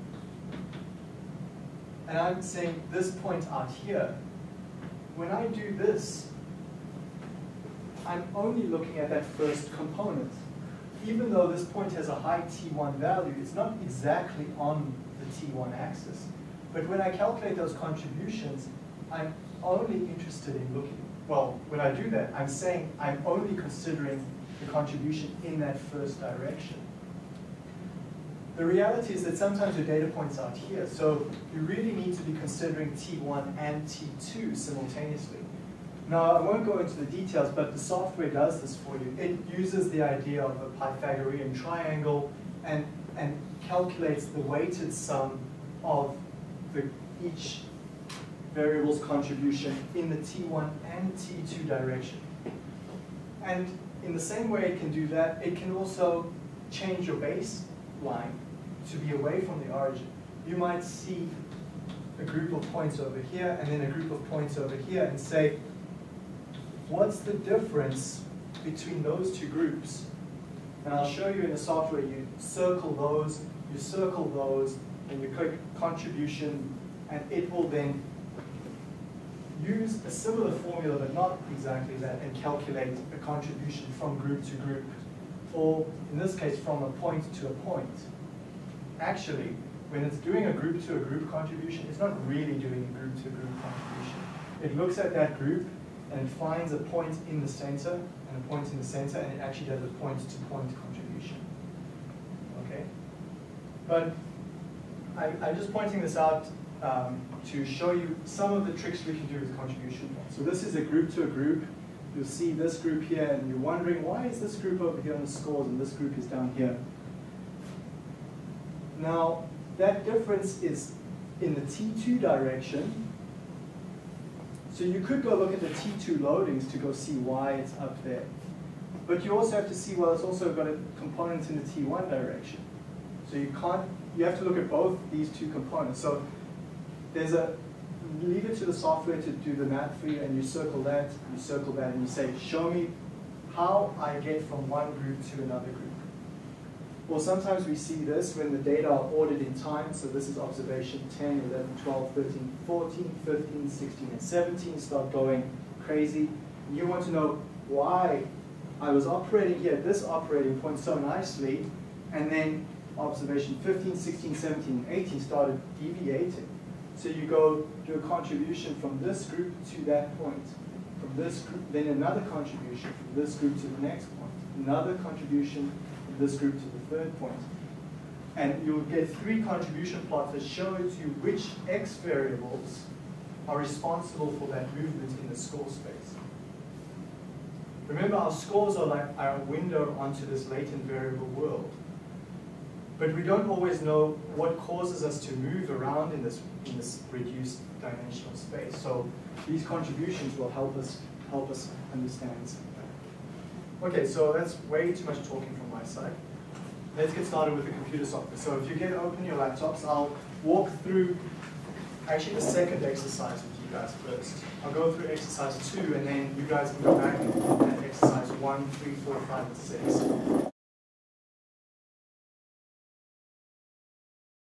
and I'm saying this point out here, when I do this, I'm only looking at that first component. Even though this point has a high T1 value, it's not exactly on the T1 axis. But when I calculate those contributions, I'm only interested in looking, well, when I do that, I'm saying I'm only considering the contribution in that first direction. The reality is that sometimes your data points out here, so you really need to be considering T1 and T2 simultaneously. Now, I won't go into the details, but the software does this for you. It uses the idea of a Pythagorean triangle and calculates the weighted sum of each variable's contribution in the T1 and T2 direction. And in the same way it can do that, it can also change your baseline to be away from the origin. You might see a group of points over here and then a group of points over here and say, what's the difference between those two groups? And I'll show you in the software, you circle those, and you click contribution, and it will then use a similar formula, but not exactly that, and calculate a contribution from group to group, or in this case, from a point to a point. Actually, when it's doing a group to a group contribution, it's not really doing a group to a group contribution. It looks at that group, and it finds a point in the center, and a point in the center, and it actually does a point-to-point contribution. Okay? But I'm just pointing this out to show you some of the tricks we can do with contribution points. So this is a group to a group. You'll see this group here, and you're wondering, why is this group over here on the scores, and this group is down here? Now, that difference is in the T2 direction. So you could go look at the T2 loadings to go see why it's up there. But you also have to see, well, it's also got a component in the T1 direction. So you have to look at both these two components. So leave it to the software to do the math for you, and you circle that, and you say, show me how I get from one group to another group. Well, sometimes we see this when the data are ordered in time. So this is observation 10, 11, 12, 13, 14, 15, 16, and 17 start going crazy. And you want to know why I was operating here at this operating point so nicely, and then observation 15, 16, 17, and 18 started deviating. So you go do a contribution from this group to that point, from this group, then another contribution from this group to the next point, another contribution from this group to the third point. And you'll get 3 contribution plots that shows you which x variables are responsible for that movement in the score space. Remember, our scores are like our window onto this latent variable world. But we don't always know what causes us to move around in this reduced dimensional space. So these contributions will help us understand something. Okay, so that's way too much talking from my side. Let's get started with the computer software. So if you open your laptops, I'll walk through actually the second exercise with you guys first. I'll go through exercise 2, and then you guys can go back and exercise 1, 3, 4, 5, and 6.